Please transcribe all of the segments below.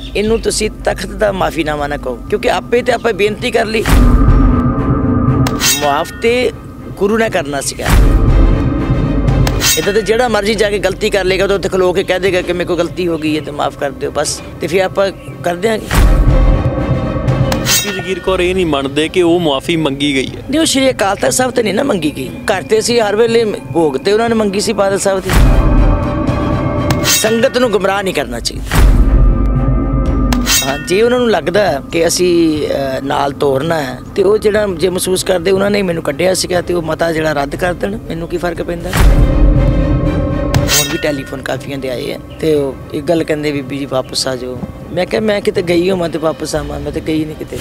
ਇਹਨੂੰ ਤੁਸੀਂ ਤਖਤ ਦਾ ਮਾਫੀਨਾਮਾ ਨਾ ਕਹੋ, ਕਿਉਂਕਿ ਆਪੇ ਤੇ ਆਪਾਂ ਬੇਨਤੀ ਕਰ ਲਈ। ਮਾਫ ਤੇ ਗੁਰੂ ਨੇ ਕਰਨਾ ਸੀਗਾ। ਇੱਦਾਂ ਤਾਂ ਜਿਹੜਾ ਮਰਜ਼ੀ ਜਾ ਕੇ ਗਲਤੀ ਕਰ ਲੇਗਾ ਤਾਂ ਉੱਥੇ ਖਲੋ ਕੇ ਕਹਿ ਦੇਗਾ ਕਿ ਮੇਰੇ ਕੋਲ ਗਲਤੀ ਹੋ ਗਈ ਹੈ ਤੇ ਮਾਫ ਕਰ ਦਿਓ ਬਸ, ਤੇ ਫਿਰ ਆਪਾਂ ਕਰ ਦਿਆਂਗੇ। ਜਗੀਰ ਕੌਰ ਇਹ ਨਹੀਂ ਮੰਨਦੇ ਕਿ ਉਹ ਮੁਆਫੀ ਮੰਗੀ ਗਈ ਹੈ? ਨਹੀਂ, ਉਹ ਸ਼੍ਰੀ ਅਕਾਲ ਤਖਤ ਸਾਹਿਬ ਤੇ ਨਹੀਂ ਨਾ ਮੰਗੀ ਗਈ, ਘਰ ਤੇ ਅਸੀਂ ਹਰ ਵੇਲੇ ਭੋਗ ਤੇ ਉਹਨਾਂ ਨੇ ਮੰਗੀ ਸੀ ਬਾਦਲ ਸਾਹਿਬ ਦੀ। ਸੰਗਤ ਨੂੰ ਗੁੰਮਰਾਹ ਨਹੀਂ ਕਰਨਾ ਚਾਹੀਦਾ। ਹਾਂ, ਜੇ ਉਹਨਾਂ ਨੂੰ ਲੱਗਦਾ ਕਿ ਅਸੀਂ ਨਾਲ ਤੋਰਨਾ ਹੈ ਤੇ ਉਹ ਜਿਹੜਾ ਜੇ ਮਹਿਸੂਸ ਕਰਦੇ ਉਹਨਾਂ ਨੇ ਮੈਨੂੰ ਕੱਢਿਆ ਸੀਗਾ ਤੇ ਉਹ ਮਤਾ ਜਿਹੜਾ ਰੱਦ ਕਰ ਦੇਣ, ਮੈਨੂੰ ਕੀ ਫਰਕ ਪੈਂਦਾ। ਹੁਣ ਵੀ ਟੈਲੀਫੋਨ ਕਾਫੀਆਂ ਦੇ ਆਏ ਆ ਤੇ ਉਹ ਇੱਕ ਗੱਲ ਕਹਿੰਦੇ ਬੀਬੀ ਜੀ ਵਾਪਸ ਆ ਜਾਓ। ਮੈਂ ਕਿਹਾ ਮੈਂ ਕਿਤੇ ਗਈ ਹੋਵਾਂ ਤੇ ਵਾਪਸ ਆਵਾਂ, ਮੈਂ ਤਾਂ ਗਈ ਨਹੀਂ ਕਿਤੇ।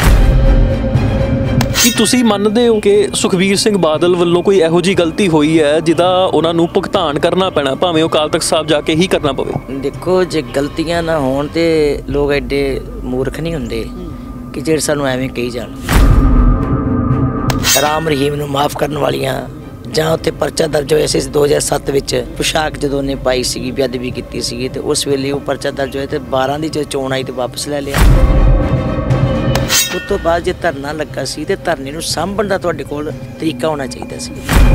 ਕੀ ਤੁਸੀਂ ਮੰਨਦੇ ਹੋ ਕਿ ਸੁਖਬੀਰ ਸਿੰਘ ਬਾਦਲ ਵੱਲੋਂ ਕੋਈ ਇਹੋ ਜਿਹੀ ਗਲਤੀ ਹੋਈ ਹੈ ਜਿਹਦਾ ਉਹਨਾਂ ਨੂੰ ਭੁਗਤਾਨ ਕਰਨਾ ਪੈਣਾ, ਭਾਵੇਂ ਉਹ ਅਕਾਲ ਤਖਤ ਸਾਹਿਬ ਜਾ ਕੇ ਹੀ ਕਰਨਾ ਪਵੇ? ਦੇਖੋ, ਜੇ ਗਲਤੀਆਂ ਨਾ ਹੋਣ ਤੇ ਲੋਕ ਐਡੇ ਮੂਰਖ ਨਹੀਂ ਹੁੰਦੇ ਕਿ ਜਿਹੜੇ ਸਾਨੂੰ ਐਵੇਂ ਕਹੀ ਜਾਣ। ਰਾਮ ਰਹੀਮ ਨੂੰ ਮਾਫ ਕਰਨ ਵਾਲੀਆਂ ਜਾਂ ਉੱਥੇ ਪਰਚਾ ਦਰਜ ਹੋਇਆ ਸੀ 2007 ਵਿੱਚ, ਪੁਸ਼ਾਕ ਜਦੋਂ ਉਹਨੇ ਪਾਈ ਸੀਗੀ, ਬੇਅਦਬੀ ਕੀਤੀ ਸੀਗੀ ਤੇ ਉਸ ਵੇਲੇ ਉਹ ਪਰਚਾ ਦਰਜ ਹੋਇਆ ਤੇ 12 ਦੀ ਜਦੋਂ ਚੋਣ ਆਈ ਤੇ ਵਾਪਸ ਲੈ ਲਿਆ। ਉਸ ਤੋਂ ਬਾਅਦ ਜੇ ਧਰਨਾ ਲੱਗਾ ਸੀ ਤੇ ਧਰਨੇ ਨੂੰ ਸਾਂਭਣ ਦਾ ਤੁਹਾਡੇ ਕੋਲ ਤਰੀਕਾ ਹੋਣਾ ਚਾਹੀਦਾ ਸੀ।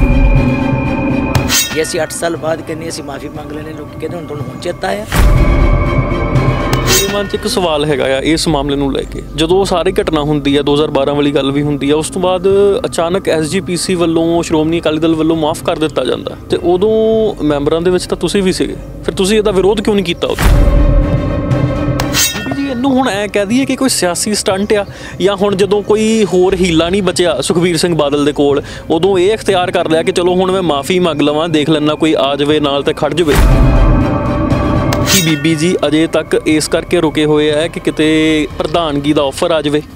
ਜੇ ਅਸੀਂ 8 ਸਾਲ ਬਾਅਦ ਕਹਿੰਦੇ ਅਸੀਂ ਮਾਫੀ ਮੰਗ ਲੈਣੇ, ਲੋਕ ਕਹਿੰਦੇ ਹੁਣ ਤੁਹਾਨੂੰ ਚੇਤਾ ਆਇਆ। ਮੇਰੇ ਮਨ 'ਚ ਇੱਕ ਸਵਾਲ ਹੈਗਾ ਆ ਇਸ ਮਾਮਲੇ ਨੂੰ ਲੈ ਕੇ। ਜਦੋਂ ਸਾਰੀ ਘਟਨਾ ਹੁੰਦੀ ਹੈ 2012 ਵਾਲੀ ਗੱਲ ਵੀ ਹੁੰਦੀ ਹੈ, ਉਸ ਤੋਂ ਬਾਅਦ ਅਚਾਨਕ SGPC ਵੱਲੋਂ, ਸ਼੍ਰੋਮਣੀ ਅਕਾਲੀ ਦਲ ਵੱਲੋਂ ਮਾਫ ਕਰ ਦਿੱਤਾ ਜਾਂਦਾ ਤੇ ਉਦੋਂ ਮੈਂਬਰਾਂ ਦੇ ਵਿੱਚ ਤਾਂ ਤੁਸੀਂ ਵੀ ਸੀਗੇ, ਫਿਰ ਤੁਸੀਂ ਇਹਦਾ ਵਿਰੋਧ ਕਿਉਂ ਨਹੀਂ ਕੀਤਾ ਉਦੋਂ? ਜੀ ਇਹਨੂੰ ਹੁਣ ਐਂ ਕਹਿ ਦਈਏ ਕਿ ਕੋਈ ਸਿਆਸੀ ਸਟੰਟ ਆ, ਜਾਂ ਹੁਣ ਜਦੋਂ ਕੋਈ ਹੋਰ ਹੀਲਾ ਨਹੀਂ ਬਚਿਆ ਸੁਖਬੀਰ ਸਿੰਘ ਬਾਦਲ ਦੇ ਕੋਲ, ਉਦੋਂ ਇਹ ਇਖਤਿਆਰ ਕਰ ਲਿਆ ਕਿ ਚਲੋ ਹੁਣ ਮੈਂ ਮਾਫੀ ਮੰਗ ਲਵਾਂ, ਦੇਖ ਲੈਣਾ ਕੋਈ ਆ ਜਾਵੇ ਨਾਲ ਤੇ ਖੜ ਜਾਵੇ। ਕੀ ਬੀਬੀ ਜੀ ਅਜੇ ਤੱਕ ਇਸ ਕਰਕੇ ਰੁਕੇ ਹੋਏ ਹੈ ਕਿ ਕਿਤੇ ਪ੍ਰਧਾਨਗੀ ਦਾ ਆਫਰ ਆ ਜਾਵੇ?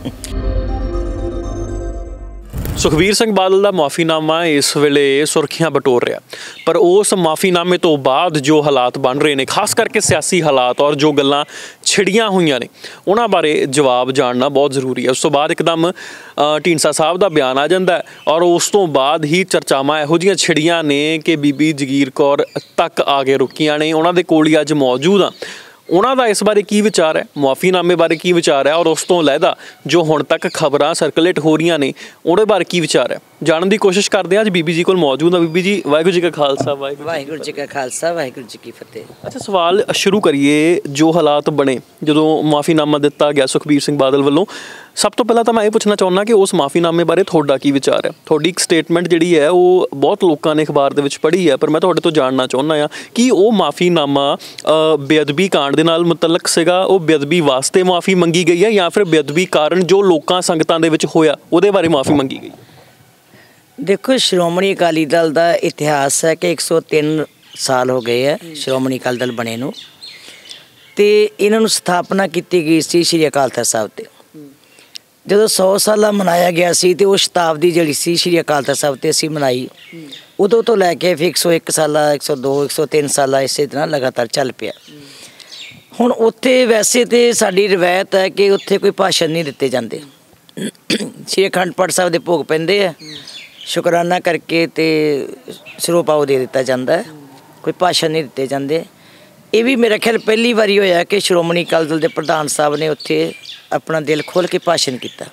ਸੁਖਬੀਰ ਸਿੰਘ ਬਾਦਲ ਦਾ ਮਾਫੀਨਾਮਾ ਇਸ ਵੇਲੇ ਸੁਰਖੀਆਂ ਬਟੋਰ ਰਿਹਾ, ਪਰ ਉਸ ਮਾਫੀਨਾਮੇ ਤੋਂ ਬਾਅਦ ਜੋ ਹਾਲਾਤ ਬਣ ਰਹੇ ਨੇ, ਖਾਸ ਕਰਕੇ ਸਿਆਸੀ ਹਾਲਾਤ ਔਰ ਜੋ ਗੱਲਾਂ ਛਿੜੀਆਂ ਹੋਈਆਂ ਨੇ, ਉਹਨਾਂ ਬਾਰੇ ਜਵਾਬ ਜਾਣਨਾ ਬਹੁਤ ਜ਼ਰੂਰੀ ਹੈ। ਉਸ ਤੋਂ ਬਾਅਦ ਇੱਕਦਮ ਢੀਂਡਸਾ ਸਾਹਿਬ ਦਾ ਬਿਆਨ ਆ ਜਾਂਦਾ ਔਰ ਉਸ ਤੋਂ ਬਾਅਦ ਹੀ ਚਰਚਾਵਾਂ ਇਹੋ ਜਿਹੀਆਂ ਛਿੜੀਆਂ ਨੇ ਕਿ ਬੀਬੀ ਜਗੀਰ ਕੌਰ ਤੱਕ ਆ ਕੇ ਰੁਕੀਆਂ ਨੇ। ਉਹਨਾਂ ਦੇ ਕੋਲ ਹੀ ਅੱਜ ਮੌਜੂਦ ਆ, ਉਹਨਾਂ ਦਾ ਇਸ ਬਾਰੇ ਕੀ ਵਿਚਾਰ ਹੈ, ਮੁਆਫੀਨਾਮੇ ਬਾਰੇ ਕੀ ਵਿਚਾਰ ਹੈ, ਔਰ ਉਸ ਤੋਂ ਇਲਾਵਾ ਜੋ ਹੁਣ ਤੱਕ ਖਬਰਾਂ ਸਰਕੂਲੇਟ ਹੋ ਰਹੀਆਂ ਨੇ ਉਹਦੇ ਬਾਰੇ ਕੀ ਵਿਚਾਰ ਹੈ, ਜਾਣਨ ਦੀ ਕੋਸ਼ਿਸ਼ ਕਰਦੇ ਹਾਂ। ਅੱਜ ਬੀਬੀ ਜੀ ਕੋਲ ਮੌਜੂਦ ਆ। ਬੀਬੀ ਜੀ, ਵਾਹਿਗੁਰੂ ਜੀ ਕਾ ਖਾਲਸਾ, ਵਾਹਿਗੁਰੂ ਜੀ ਕਾ ਖਾਲਸਾ, ਵਾਹਿਗੁਰੂ ਜੀ ਕੀ ਫਤਿਹ। ਅੱਛਾ, ਸਵਾਲ ਸ਼ੁਰੂ ਕਰੀਏ। ਜੋ ਹਾਲਾਤ ਬਣੇ ਜਦੋਂ ਮਾਫੀਨਾਮਾ ਦਿੱਤਾ ਗਿਆ ਸੁਖਬੀਰ ਸਿੰਘ ਬਾਦਲ ਵੱਲੋਂ, ਸਭ ਤੋਂ ਪਹਿਲਾਂ ਤਾਂ ਮੈਂ ਇਹ ਪੁੱਛਣਾ ਚਾਹੁੰਦਾ ਕਿ ਉਸ ਮਾਫੀਨਾਮੇ ਬਾਰੇ ਤੁਹਾਡਾ ਕੀ ਵਿਚਾਰ ਹੈ? ਤੁਹਾਡੀ ਇੱਕ ਸਟੇਟਮੈਂਟ ਜਿਹੜੀ ਹੈ ਉਹ ਬਹੁਤ ਲੋਕਾਂ ਨੇ ਅਖਬਾਰ ਦੇ ਵਿੱਚ ਪੜ੍ਹੀ ਹੈ, ਪਰ ਮੈਂ ਤੁਹਾਡੇ ਤੋਂ ਜਾਣਨਾ ਚਾਹੁੰਦਾ ਹਾਂ ਕਿ ਉਹ ਮਾਫੀਨਾਮਾ ਬੇਅਦਬੀ ਕਾਂਡ ਦੇ ਨਾਲ ਮੁਤਲਕ ਸੀਗਾ, ਉਹ ਬੇਅਦਬੀ ਵਾਸਤੇ ਮਾਫੀ ਮੰਗੀ ਗਈ ਹੈ, ਜਾਂ ਫਿਰ ਬੇਅਦਬੀ ਕਾਰਨ ਜੋ ਲੋਕਾਂ ਸੰਗਤਾਂ ਦੇ ਵਿੱਚ ਹੋਇਆ ਉਹਦੇ ਬਾਰੇ ਮਾਫੀ ਮੰਗੀ ਗਈ? ਦੇਖੋ, ਸ਼੍ਰੋਮਣੀ ਅਕਾਲੀ ਦਲ ਦਾ ਇਤਿਹਾਸ ਹੈ ਕਿ 103 ਸਾਲ ਹੋ ਗਏ ਹੈ ਸ਼੍ਰੋਮਣੀ ਅਕਾਲੀ ਦਲ ਬਣੇ ਨੂੰ, ਤੇ ਇਹਨਾਂ ਨੂੰ ਸਥਾਪਨਾ ਕੀਤੀ ਗਈ ਸੀ ਸ਼੍ਰੀ ਅਕਾਲ ਤਖਤ ਸਾਹਿਬ ਤੇ। ਜਦੋਂ 100 ਸਾਲਾ ਮਨਾਇਆ ਗਿਆ ਸੀ ਤੇ ਉਹ ਸ਼ਤਾਬਦੀ ਜਿਹੜੀ ਸੀ ਸ਼੍ਰੀ ਅਕਾਲ ਤਖਤ ਸਾਹਿਬ ਤੇ ਅਸੀਂ ਮਨਾਈ, ਉਦੋਂ ਤੋਂ ਲੈ ਕੇ ਫਿਰ 101 ਸਾਲਾ, 102, 103 ਸਾਲਾ ਇਸੇ ਤਰ੍ਹਾਂ ਲਗਾਤਾਰ ਚੱਲ ਪਿਆ। ਹੁਣ ਉੱਥੇ ਵੈਸੇ ਤੇ ਸਾਡੀ ਰਵਾਇਤ ਹੈ ਕਿ ਉੱਥੇ ਕੋਈ ਭਾਸ਼ਣ ਨਹੀਂ ਦਿੱਤੇ ਜਾਂਦੇ। ਸ਼੍ਰੀ ਅਖੰਡ ਪਾਠ ਸਾਹਿਬ ਦੇ ਭੋਗ ਪੈਂਦੇ ਆ, ਸ਼ੁਕਰਾਨਾ ਕਰਕੇ ਤੇ ਸਰੋਪਾਓ ਦੇ ਦਿੱਤਾ ਜਾਂਦਾ ਹੈ, ਕੋਈ ਭਾਸ਼ਣ ਨਹੀਂ ਦਿੱਤੇ ਜਾਂਦੇ। ਇਹ ਵੀ ਮੇਰਾ ਖਿਆਲ ਪਹਿਲੀ ਵਾਰੀ ਹੋਇਆ ਕਿ ਸ਼੍ਰੋਮਣੀ ਅਕਾਲੀ ਦਲ ਦੇ ਪ੍ਰਧਾਨ ਸਾਹਿਬ ਨੇ ਉੱਥੇ ਆਪਣਾ ਦਿਲ ਖੋਲ੍ਹ ਕੇ ਭਾਸ਼ਣ ਕੀਤਾ।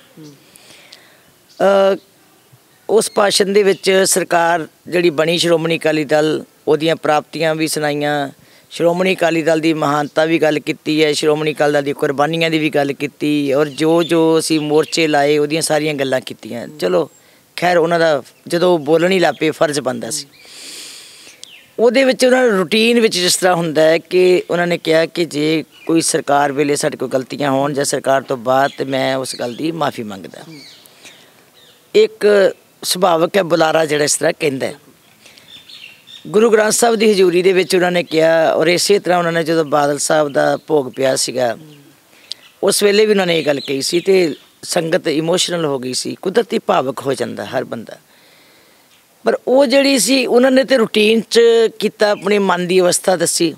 ਉਸ ਭਾਸ਼ਣ ਦੇ ਵਿੱਚ ਸਰਕਾਰ ਜਿਹੜੀ ਬਣੀ ਸ਼੍ਰੋਮਣੀ ਅਕਾਲੀ ਦਲ, ਉਹਦੀਆਂ ਪ੍ਰਾਪਤੀਆਂ ਵੀ ਸੁਣਾਈਆਂ, ਸ਼੍ਰੋਮਣੀ ਅਕਾਲੀ ਦਲ ਦੀ ਮਹਾਨਤਾ ਵੀ ਗੱਲ ਕੀਤੀ ਹੈ, ਸ਼੍ਰੋਮਣੀ ਅਕਾਲੀ ਦਲ ਦੀ ਕੁਰਬਾਨੀਆਂ ਦੀ ਵੀ ਗੱਲ ਕੀਤੀ, ਔਰ ਜੋ ਅਸੀਂ ਮੋਰਚੇ ਲਾਏ ਉਹਦੀਆਂ ਸਾਰੀਆਂ ਗੱਲਾਂ ਕੀਤੀਆਂ। ਚਲੋ ਖੈਰ, ਉਹਨਾਂ ਦਾ ਜਦੋਂ ਬੋਲਣ ਹੀ ਲੱਗ ਪਏ ਫਰਜ਼ ਬਣਦਾ ਸੀ। ਉਹਦੇ ਵਿੱਚ ਉਹਨਾਂ ਨੇ ਰੂਟੀਨ ਵਿੱਚ ਜਿਸ ਤਰ੍ਹਾਂ ਹੁੰਦਾ ਹੈ ਕਿ ਉਹਨਾਂ ਨੇ ਕਿਹਾ ਕਿ ਜੇ ਕੋਈ ਸਰਕਾਰ ਵੇਲੇ ਸਾਡੇ ਕੋਲ ਗਲਤੀਆਂ ਹੋਣ ਜਾਂ ਸਰਕਾਰ ਤੋਂ ਬਾਅਦ, ਤਾਂ ਮੈਂ ਉਸ ਗੱਲ ਦੀ ਮਾਫੀ ਮੰਗਦਾ। ਇੱਕ ਸੁਭਾਵਕ ਹੈ ਬੁਲਾਰਾ ਜਿਹੜਾ ਇਸ ਤਰ੍ਹਾਂ ਕਹਿੰਦਾ। ਗੁਰੂ ਗ੍ਰੰਥ ਸਾਹਿਬ ਦੀ ਹਜ਼ੂਰੀ ਦੇ ਵਿੱਚ ਉਹਨਾਂ ਨੇ ਕਿਹਾ, ਔਰ ਇਸੇ ਤਰ੍ਹਾਂ ਉਹਨਾਂ ਨੇ ਜਦੋਂ ਬਾਦਲ ਸਾਹਿਬ ਦਾ ਭੋਗ ਪਿਆ ਸੀਗਾ ਉਸ ਵੇਲੇ ਵੀ ਉਹਨਾਂ ਨੇ ਇਹ ਗੱਲ ਕਹੀ ਸੀ ਤੇ ਸੰਗਤ ਇਮੋਸ਼ਨਲ ਹੋ ਗਈ ਸੀ। ਕੁਦਰਤੀ ਭਾਵਕ ਹੋ ਜਾਂਦਾ ਹਰ ਬੰਦਾ, ਪਰ ਉਹ ਜਿਹੜੀ ਸੀ ਉਹਨਾਂ ਨੇ ਤੇ ਰੂਟੀਨ 'ਚ ਕੀਤਾ, ਆਪਣੇ ਮਨ ਦੀ ਅਵਸਥਾ ਦੱਸੀ।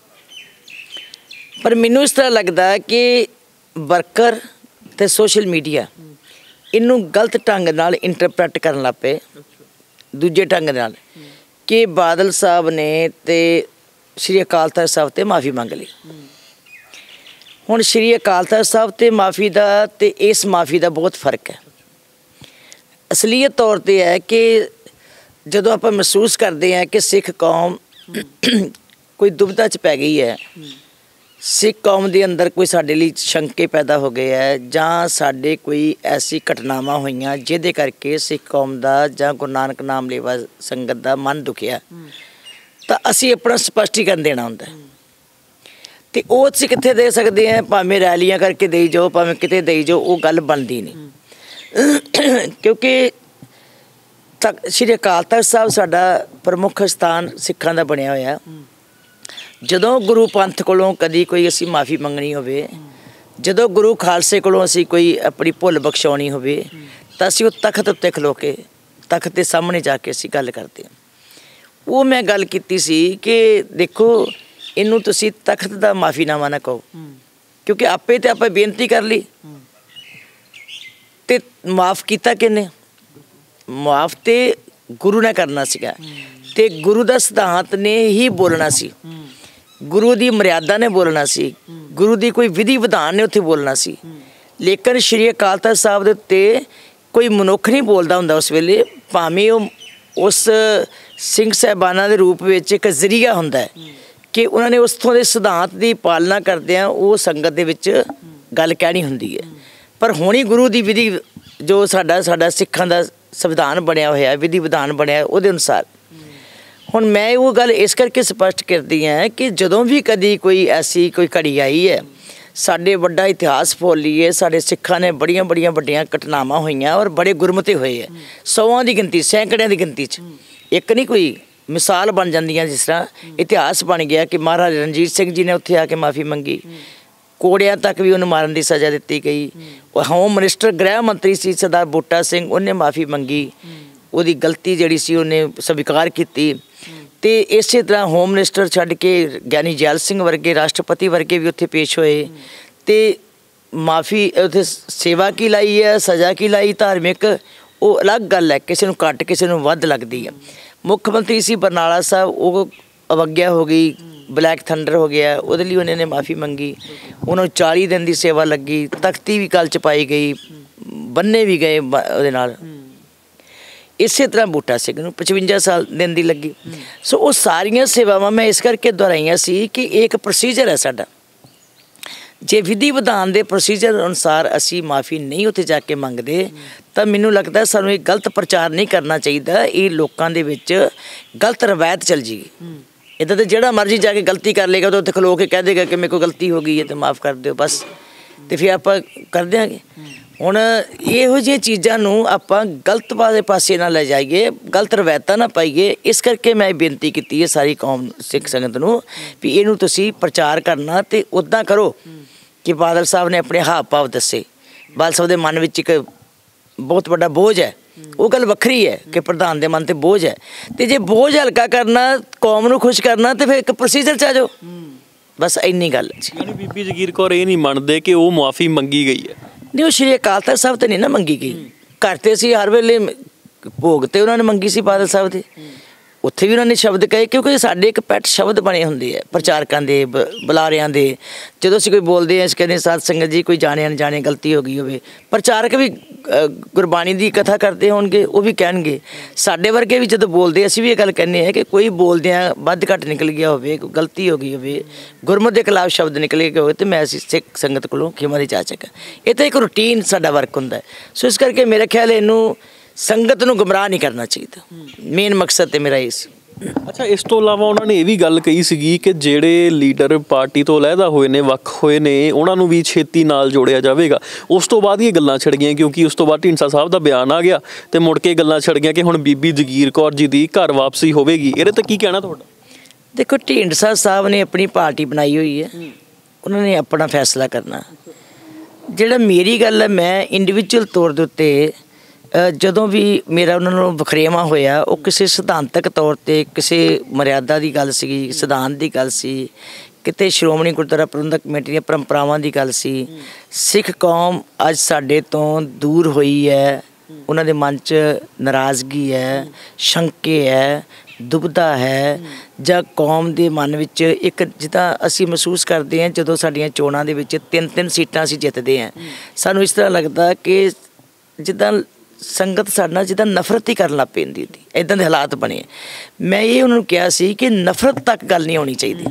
ਪਰ ਮੈਨੂੰ ਇਸ ਤਰ੍ਹਾਂ ਲੱਗਦਾ ਕਿ ਵਰਕਰ ਅਤੇ ਸੋਸ਼ਲ ਮੀਡੀਆ ਇਹਨੂੰ ਗਲਤ ਢੰਗ ਨਾਲ ਇੰਟਰਪ੍ਰੈਟ ਕਰਨ ਲੱਗ ਪਏ, ਦੂਜੇ ਢੰਗ ਨਾਲ, ਕਿ ਬਾਦਲ ਸਾਹਿਬ ਨੇ ਤੇ ਸ਼੍ਰੀ ਅਕਾਲ ਤਖਤ ਸਾਹਿਬ 'ਤੇ ਮਾਫੀ ਮੰਗ ਲਈ। ਹੁਣ ਸ਼੍ਰੀ ਅਕਾਲ ਤਖ਼ਤ ਸਾਹਿਬ ਤੇ ਮਾਫੀ ਦਾ ਤੇ ਇਸ ਮਾਫੀ ਦਾ ਬਹੁਤ ਫਰਕ ਹੈ। ਅਸਲੀਅਤ ਤੌਰ ਤੇ ਹੈ ਕਿ ਜਦੋਂ ਆਪਾਂ ਮਹਿਸੂਸ ਕਰਦੇ ਹਾਂ ਕਿ ਸਿੱਖ ਕੌਮ ਕੋਈ ਦੁਬਿਧਾ 'ਚ ਪੈ ਗਈ ਹੈ, ਸਿੱਖ ਕੌਮ ਦੇ ਅੰਦਰ ਕੋਈ ਸਾਡੇ ਲਈ ਸ਼ੰਕੇ ਪੈਦਾ ਹੋ ਗਏ ਹੈ, ਜਾਂ ਸਾਡੇ ਕੋਈ ਐਸੀ ਘਟਨਾਵਾਂ ਹੋਈਆਂ ਜਿਹਦੇ ਕਰਕੇ ਸਿੱਖ ਕੌਮ ਦਾ ਜਾਂ ਗੁਰੂ ਨਾਨਕ ਨਾਮ ਲੇਵਾ ਸੰਗਤ ਦਾ ਮਨ ਦੁਖਿਆ, ਤਾਂ ਅਸੀਂ ਆਪਣਾ ਸਪਸ਼ਟੀਕਰਨ ਦੇਣਾ ਹੁੰਦਾ। ਤੇ ਉਹ ਅਸੀਂ ਕਿੱਥੇ ਦੇ ਸਕਦੇ ਹਾਂ? ਭਾਵੇਂ ਰੈਲੀਆਂ ਕਰਕੇ ਦੇਈ ਜਾਓ, ਭਾਵੇਂ ਕਿਤੇ ਦੇਈ ਜਾਓ, ਉਹ ਗੱਲ ਬਣਦੀ ਨਹੀਂ। ਕਿਉਂਕਿ ਸ਼੍ਰੀ ਅਕਾਲ ਤਖ਼ਤ ਸਾਹਿਬ ਸਾਡਾ ਪ੍ਰਮੁੱਖ ਸਥਾਨ ਸਿੱਖਾਂ ਦਾ ਬਣਿਆ ਹੋਇਆ। ਜਦੋਂ ਗੁਰੂ ਪੰਥ ਕੋਲੋਂ ਕਦੀ ਕੋਈ ਅਸੀਂ ਮਾਫੀ ਮੰਗਣੀ ਹੋਵੇ, ਜਦੋਂ ਗੁਰੂ ਖਾਲਸੇ ਕੋਲੋਂ ਅਸੀਂ ਕੋਈ ਆਪਣੀ ਭੁੱਲ ਬਖਸ਼ਾਉਣੀ ਹੋਵੇ, ਤਾਂ ਅਸੀਂ ਉਹ ਤਖ਼ਤ ਉੱਤੇ ਖਲੋ ਕੇ, ਤਖ਼ਤ ਦੇ ਸਾਹਮਣੇ ਜਾ ਕੇ ਅਸੀਂ ਗੱਲ ਕਰਦੇ ਹਾਂ। ਉਹ ਮੈਂ ਗੱਲ ਕੀਤੀ ਸੀ ਕਿ ਦੇਖੋ, ਇਹਨੂੰ ਤੁਸੀਂ ਤਖ਼ਤ ਦਾ ਮਾਫੀਨਾਮਾ ਨਾ ਕਹੋ, ਕਿਉਂਕਿ ਆਪੇ ਤੇ ਆਪਾਂ ਬੇਨਤੀ ਕਰ ਲਈ ਤੇ ਮਾਫ ਕੀਤਾ ਕਿਹਨੇ? ਮਾਫ ਤੇ ਗੁਰੂ ਨੇ ਕਰਨਾ ਸੀਗਾ, ਤੇ ਗੁਰੂ ਦਾ ਸਿਧਾਂਤ ਨੇ ਹੀ ਬੋਲਣਾ ਸੀ, ਗੁਰੂ ਦੀ ਮਰਿਆਦਾ ਨੇ ਬੋਲਣਾ ਸੀ, ਗੁਰੂ ਦੀ ਕੋਈ ਵਿਧੀ ਵਿਧਾਨ ਨੇ ਉੱਥੇ ਬੋਲਣਾ ਸੀ। ਲੇਕਿਨ ਸ਼੍ਰੀ ਅਕਾਲ ਤਖ਼ਤ ਸਾਹਿਬ ਦੇ ਉੱਤੇ ਕੋਈ ਮਨੁੱਖ ਨਹੀਂ ਬੋਲਦਾ ਹੁੰਦਾ ਉਸ ਵੇਲੇ, ਭਾਵੇਂ ਉਹ ਉਸ ਸਿੰਘ ਸਾਹਿਬਾਨਾਂ ਦੇ ਰੂਪ ਵਿੱਚ ਇੱਕ ਜ਼ਰੀਆ ਹੁੰਦਾ ਹੈ ਕਿ ਉਹਨਾਂ ਨੇ ਉੱਥੋਂ ਦੇ ਸਿਧਾਂਤ ਦੀ ਪਾਲਣਾ ਕਰਦਿਆਂ ਉਹ ਸੰਗਤ ਦੇ ਵਿੱਚ ਗੱਲ ਕਹਿਣੀ ਹੁੰਦੀ ਹੈ। ਪਰ ਹੁਣ ਹੀ ਗੁਰੂ ਦੀ ਵਿਧੀ ਜੋ ਸਾਡਾ ਸਿੱਖਾਂ ਦਾ ਸੰਵਿਧਾਨ ਬਣਿਆ ਹੋਇਆ, ਵਿਧੀ ਵਿਧਾਨ ਬਣਿਆ, ਉਹਦੇ ਅਨੁਸਾਰ ਹੁਣ ਮੈਂ ਉਹ ਗੱਲ ਇਸ ਕਰਕੇ ਸਪਸ਼ਟ ਕਰਦੀ ਹਾਂ ਕਿ ਜਦੋਂ ਵੀ ਕਦੀ ਕੋਈ ਐਸੀ ਕੋਈ ਘੜੀ ਆਈ ਹੈ, ਸਾਡੇ ਵੱਡਾ ਇਤਿਹਾਸ ਫੋਲੀਏ, ਸਾਡੇ ਸਿੱਖਾਂ ਨੇ ਬੜੀਆਂ ਵੱਡੀਆਂ ਘਟਨਾਵਾਂ ਹੋਈਆਂ ਔਰ ਬੜੇ ਗੁਰਮਤੇ ਹੋਏ ਹੈ, 100 ਦੀ ਗਿਣਤੀ, ਸੈਂਕੜਿਆਂ ਦੀ ਗਿਣਤੀ 'ਚ, ਇੱਕ ਨਹੀਂ ਕੋਈ ਮਿਸਾਲ ਬਣ ਜਾਂਦੀਆਂ। ਜਿਸ ਤਰ੍ਹਾਂ ਇਤਿਹਾਸ ਬਣ ਗਿਆ ਕਿ ਮਹਾਰਾਜਾ ਰਣਜੀਤ ਸਿੰਘ ਜੀ ਨੇ ਉੱਥੇ ਆ ਕੇ ਮਾਫੀ ਮੰਗੀ, ਕੋੜਿਆਂ ਤੱਕ ਵੀ ਉਹਨੂੰ ਮਾਰਨ ਦੀ ਸਜ਼ਾ ਦਿੱਤੀ ਗਈ। ਹੋਮ ਮਿਨਿਸਟਰ ਗ੍ਰਹਿ ਮੰਤਰੀ ਸੀ ਸਰਦਾਰ ਬੂਟਾ ਸਿੰਘ, ਉਹਨੇ ਮਾਫੀ ਮੰਗੀ, ਉਹਦੀ ਗਲਤੀ ਜਿਹੜੀ ਸੀ ਉਹਨੇ ਸਵੀਕਾਰ ਕੀਤੀ। ਤੇ ਇਸੇ ਤਰ੍ਹਾਂ ਹੋਮ ਮਿਨਿਸਟਰ ਛੱਡ ਕੇ ਗਿਆਨੀ ਜੈਲ ਸਿੰਘ ਵਰਗੇ, ਰਾਸ਼ਟਰਪਤੀ ਵਰਗੇ ਵੀ ਉੱਥੇ ਪੇਸ਼ ਹੋਏ ਤੇ ਮਾਫੀ, ਉੱਥੇ ਸੇਵਾ ਕੀ ਲਾਈ ਹੈ, ਸਜ਼ਾ ਕੀ ਲਾਈ ਧਾਰਮਿਕ, ਉਹ ਅਲੱਗ ਗੱਲ ਹੈ, ਕਿਸੇ ਨੂੰ ਘੱਟ ਕਿਸੇ ਨੂੰ ਵੱਧ ਲੱਗਦੀ ਹੈ। ਮੁੱਖ ਮੰਤਰੀ ਸੀ ਬਰਨਾਲਾ ਸਾਹਿਬ, ਉਹ ਅਵਗਿਆ ਹੋ ਗਈ, ਬਲੈਕ ਥੰਡਰ ਹੋ ਗਿਆ, ਉਹਦੇ ਲਈ ਉਹਨਾਂ ਨੇ ਮਾਫੀ ਮੰਗੀ, ਉਹਨਾਂ ਨੂੰ 40 ਦਿਨ ਦੀ ਸੇਵਾ ਲੱਗੀ, ਤਖਤੀ ਵੀ ਗੱਲ 'ਚ ਪਾਈ ਗਈ, ਬੰਨੇ ਵੀ ਗਏ ਉਹਦੇ ਨਾਲ। ਇਸੇ ਤਰ੍ਹਾਂ ਬੂਟਾ ਸਿੰਘ ਨੂੰ 55 ਦਿਨ ਦੀ ਲੱਗੀ। ਸੋ ਉਹ ਸਾਰੀਆਂ ਸੇਵਾਵਾਂ ਮੈਂ ਇਸ ਕਰਕੇ ਦੁਹਰਾਈਆਂ ਸੀ ਕਿ ਇਹ ਇੱਕ ਪ੍ਰੋਸੀਜਰ ਹੈ ਸਾਡਾ। ਜੇ ਵਿਧੀ ਵਿਧਾਨ ਦੇ ਪ੍ਰੋਸੀਜਰ ਅਨੁਸਾਰ ਅਸੀਂ ਮਾਫੀ ਨਹੀਂ ਉੱਥੇ ਜਾ ਕੇ ਮੰਗਦੇ, ਤਾਂ ਮੈਨੂੰ ਲੱਗਦਾ ਸਾਨੂੰ ਇਹ ਗਲਤ ਪ੍ਰਚਾਰ ਨਹੀਂ ਕਰਨਾ ਚਾਹੀਦਾ, ਇਹ ਲੋਕਾਂ ਦੇ ਵਿੱਚ ਗਲਤ ਰਵਾਇਤ ਚੱਲ ਜਾਏਗੀ। ਇੱਦਾਂ ਤਾਂ ਜਿਹੜਾ ਮਰਜ਼ੀ ਜਾ ਕੇ ਗਲਤੀ ਕਰ ਲੇਗਾ, ਤਾਂ ਉੱਥੇ ਖਲੋ ਕੇ ਕਹਿ ਦੇਗਾ ਕਿ ਮੇਰੇ ਕੋਲ ਗਲਤੀ ਹੋ ਗਈ ਹੈ ਅਤੇ ਮਾफ़ ਕਰ ਦਿਓ ਬਸ, ਅਤੇ ਫਿਰ ਆਪਾਂ ਕਰ ਦਿਆਂਗੇ। ਹੁਣ ਇਹੋ ਜਿਹੀਆਂ ਚੀਜ਼ਾਂ ਨੂੰ ਆਪਾਂ ਗਲਤ ਵਾਲੇ ਪਾਸੇ ਨਾ ਲੈ ਜਾਈਏ, ਗਲਤ ਰਵਾਇਤਾਂ ਨਾ ਪਾਈਏ। ਇਸ ਕਰਕੇ ਮੈਂ ਬੇਨਤੀ ਕੀਤੀ ਹੈ ਸਾਰੀ ਕੌਮ ਸਿੱਖ ਸੰਗਤ ਨੂੰ ਵੀ ਇਹਨੂੰ ਤੁਸੀਂ ਪ੍ਰਚਾਰ ਕਰਨਾ ਅਤੇ ਉੱਦਾਂ ਕਰੋ ਕਿ ਬਾਦਲ ਸਾਹਿਬ ਨੇ ਆਪਣੇ ਹਾਵ ਭਾਵ ਦੱਸੇ। ਬਾਦਲ ਸਾਹਿਬ ਦੇ ਮਨ ਵਿੱਚ ਇੱਕ ਬਹੁਤ ਵੱਡਾ ਬੋਝ ਹੈ, ਉਹ ਗੱਲ ਵੱਖਰੀ ਹੈ ਕਿ ਪ੍ਰਧਾਨ ਦੇ ਮਨ 'ਤੇ ਬੋਝ ਹੈ, ਅਤੇ ਜੇ ਬੋਝ ਹਲਕਾ ਕਰਨਾ, ਕੌਮ ਨੂੰ ਖੁਸ਼ ਕਰਨਾ, ਤਾਂ ਫਿਰ ਇੱਕ ਪ੍ਰੋਸੀਜਰ 'ਚ ਆ ਜਾਓ, ਬਸ ਇੰਨੀ ਗੱਲ ਹੈ। ਯਾਨੀ ਬੀਬੀ ਜਗੀਰ ਕੌਰ ਇਹ ਨਹੀਂ ਮੰਨਦੇ ਕਿ ਉਹ ਮੁਆਫੀ ਮੰਗੀ ਗਈ ਹੈ? ਨਹੀਂ, ਉਹ ਸ਼੍ਰੀ ਅਕਾਲ ਤਖ਼ਤ ਸਾਹਿਬ ਤੇ ਨਹੀਂ ਨਾ ਮੰਗੀ ਗਈ, ਘਰ ਤੇ ਅਸੀਂ ਹਰ ਵੇਲੇ ਭੋਗ ਤੇ ਉਹਨਾਂ ਨੇ ਮੰਗੀ ਸੀ ਬਾਦਲ ਸਾਹਿਬ ਦੇ, ਉੱਥੇ ਵੀ ਉਹਨਾਂ ਨੇ ਸ਼ਬਦ ਕਹੇ, ਕਿਉਂਕਿ ਸਾਡੇ ਇੱਕ ਪੈਟ ਸ਼ਬਦ ਬਣੇ ਹੁੰਦੇ ਆ ਪ੍ਰਚਾਰਕਾਂ ਦੇ, ਬੁਲਾਰਿਆਂ ਦੇ। ਜਦੋਂ ਅਸੀਂ ਕੋਈ ਬੋਲਦੇ ਹਾਂ ਅਸੀਂ ਕਹਿੰਦੇ ਸਾਧ ਸੰਗਤ ਜੀ ਕੋਈ ਜਾਣੇ ਅਣਜਾਣੇ ਗਲਤੀ ਹੋ ਗਈ ਹੋਵੇ, ਪ੍ਰਚਾਰਕ ਵੀ ਗੁਰਬਾਣੀ ਦੀ ਕਥਾ ਕਰਦੇ ਹੋਣਗੇ, ਉਹ ਵੀ ਕਹਿਣਗੇ। ਸਾਡੇ ਵਰਗੇ ਵੀ ਜਦੋਂ ਬੋਲਦੇ ਅਸੀਂ ਵੀ ਇਹ ਗੱਲ ਕਹਿੰਦੇ ਹਾਂ ਕਿ ਕੋਈ ਬੋਲਦਿਆਂ ਵੱਧ ਘੱਟ ਨਿਕਲ ਗਿਆ ਹੋਵੇ, ਕੋਈ ਗਲਤੀ ਹੋ ਗਈ ਹੋਵੇ, ਗੁਰਮਤਿ ਦੇ ਖਿਲਾਫ ਸ਼ਬਦ ਨਿਕਲੇ ਗਏ ਹੋਵੇ, ਅਤੇ ਮੈਂ ਅਸੀਂ ਸਿੱਖ ਸੰਗਤ ਕੋਲੋਂ ਖਿਮਾ ਦੀ ਚਾਚਕ। ਇਹ ਤਾਂ ਇੱਕ ਰੂਟੀਨ ਸਾਡਾ ਵਰਕ ਹੁੰਦਾ। ਸੋ ਇਸ ਕਰਕੇ ਮੇਰਾ ਖਿਆਲ ਇਹਨੂੰ ਸੰਗਤ ਨੂੰ ਗੁੰਮਰਾਹ ਨਹੀਂ ਕਰਨਾ ਚਾਹੀਦਾ, ਮੇਨ ਮਕਸਦ ਤੇ ਮੇਰਾ ਇਹ ਸੀ। ਅੱਛਾ, ਇਸ ਤੋਂ ਇਲਾਵਾ ਉਹਨਾਂ ਨੇ ਇਹ ਵੀ ਗੱਲ ਕਹੀ ਸੀਗੀ ਕਿ ਜਿਹੜੇ ਲੀਡਰ ਪਾਰਟੀ ਤੋਂ ਅਲੱਗਾ ਹੋਏ ਨੇ, ਵੱਖ ਹੋਏ ਨੇ, ਉਹਨਾਂ ਨੂੰ ਵੀ ਛੇਤੀ ਨਾਲ ਜੋੜਿਆ ਜਾਵੇਗਾ। ਉਸ ਤੋਂ ਬਾਅਦ ਇਹ ਗੱਲਾਂ ਛਿੜ ਗਈਆਂ, ਕਿਉਂਕਿ ਉਸ ਤੋਂ ਬਾਅਦ ਢੀਂਡਸਾ ਸਾਹਿਬ ਦਾ ਬਿਆਨ ਆ ਗਿਆ ਅਤੇ ਮੁੜ ਕੇ ਗੱਲਾਂ ਛਿੜ ਗਈਆਂ ਕਿ ਹੁਣ ਬੀਬੀ ਜਗੀਰ ਕੌਰ ਜੀ ਦੀ ਘਰ ਵਾਪਸੀ ਹੋਵੇਗੀ। ਇਹਦੇ 'ਤੇ ਕੀ ਕਹਿਣਾ ਤੁਹਾਡਾ? ਦੇਖੋ, ਢੀਂਡਸਾ ਸਾਹਿਬ ਨੇ ਆਪਣੀ ਪਾਰਟੀ ਬਣਾਈ ਹੋਈ ਹੈ, ਉਹਨਾਂ ਨੇ ਆਪਣਾ ਫੈਸਲਾ ਕਰਨਾ। ਜਿਹੜਾ ਮੇਰੀ ਗੱਲ ਹੈ, ਮੈਂ ਇੰਡੀਵਿਜੂਅਲ ਤੌਰ ਦੇ ਉੱਤੇ ਜਦੋਂ ਵੀ ਮੇਰਾ ਉਹਨਾਂ ਨੂੰ ਵਖਰੇਵਾਂ ਹੋਇਆ, ਉਹ ਕਿਸੇ ਸਿਧਾਂਤਕ ਤੌਰ 'ਤੇ ਕਿਸੇ ਮਰਿਆਦਾ ਦੀ ਗੱਲ ਸੀਗੀ, ਸਿਧਾਂਤ ਦੀ ਗੱਲ ਸੀ, ਕਿਤੇ ਸ਼੍ਰੋਮਣੀ ਗੁਰਦੁਆਰਾ ਪ੍ਰਬੰਧਕ ਕਮੇਟੀ ਦੀਆਂ ਪਰੰਪਰਾਵਾਂ ਦੀ ਗੱਲ ਸੀ। ਸਿੱਖ ਕੌਮ ਅੱਜ ਸਾਡੇ ਤੋਂ ਦੂਰ ਹੋਈ ਹੈ, ਉਹਨਾਂ ਦੇ ਮਨ 'ਚ ਨਾਰਾਜ਼ਗੀ ਹੈ, ਸ਼ੰਕੇ ਹੈ, ਦੁਬਦਾ ਹੈ ਜਾਂ ਕੌਮ ਦੇ ਮਨ ਵਿੱਚ ਇੱਕ ਜਿੱਦਾਂ ਅਸੀਂ ਮਹਿਸੂਸ ਕਰਦੇ ਹਾਂ ਜਦੋਂ ਸਾਡੀਆਂ ਚੋਣਾਂ ਦੇ ਵਿੱਚ 3-3 ਸੀਟਾਂ ਅਸੀਂ ਜਿੱਤਦੇ ਹਾਂ, ਸਾਨੂੰ ਇਸ ਤਰ੍ਹਾਂ ਲੱਗਦਾ ਕਿ ਜਿੱਦਾਂ ਸੰਗਤ ਸਾਡੇ ਨਾਲ ਜਿੱਦਾਂ ਨਫ਼ਰਤ ਹੀ ਕਰਨ ਲੱਗ ਪੈਂਦੀ ਹੁੰਦੀ, ਇੱਦਾਂ ਦੇ ਹਾਲਾਤ ਬਣੇ। ਮੈਂ ਇਹ ਉਹਨਾਂ ਨੂੰ ਕਿਹਾ ਸੀ ਕਿ ਨਫ਼ਰਤ ਤੱਕ ਗੱਲ ਨਹੀਂ ਹੋਣੀ ਚਾਹੀਦੀ,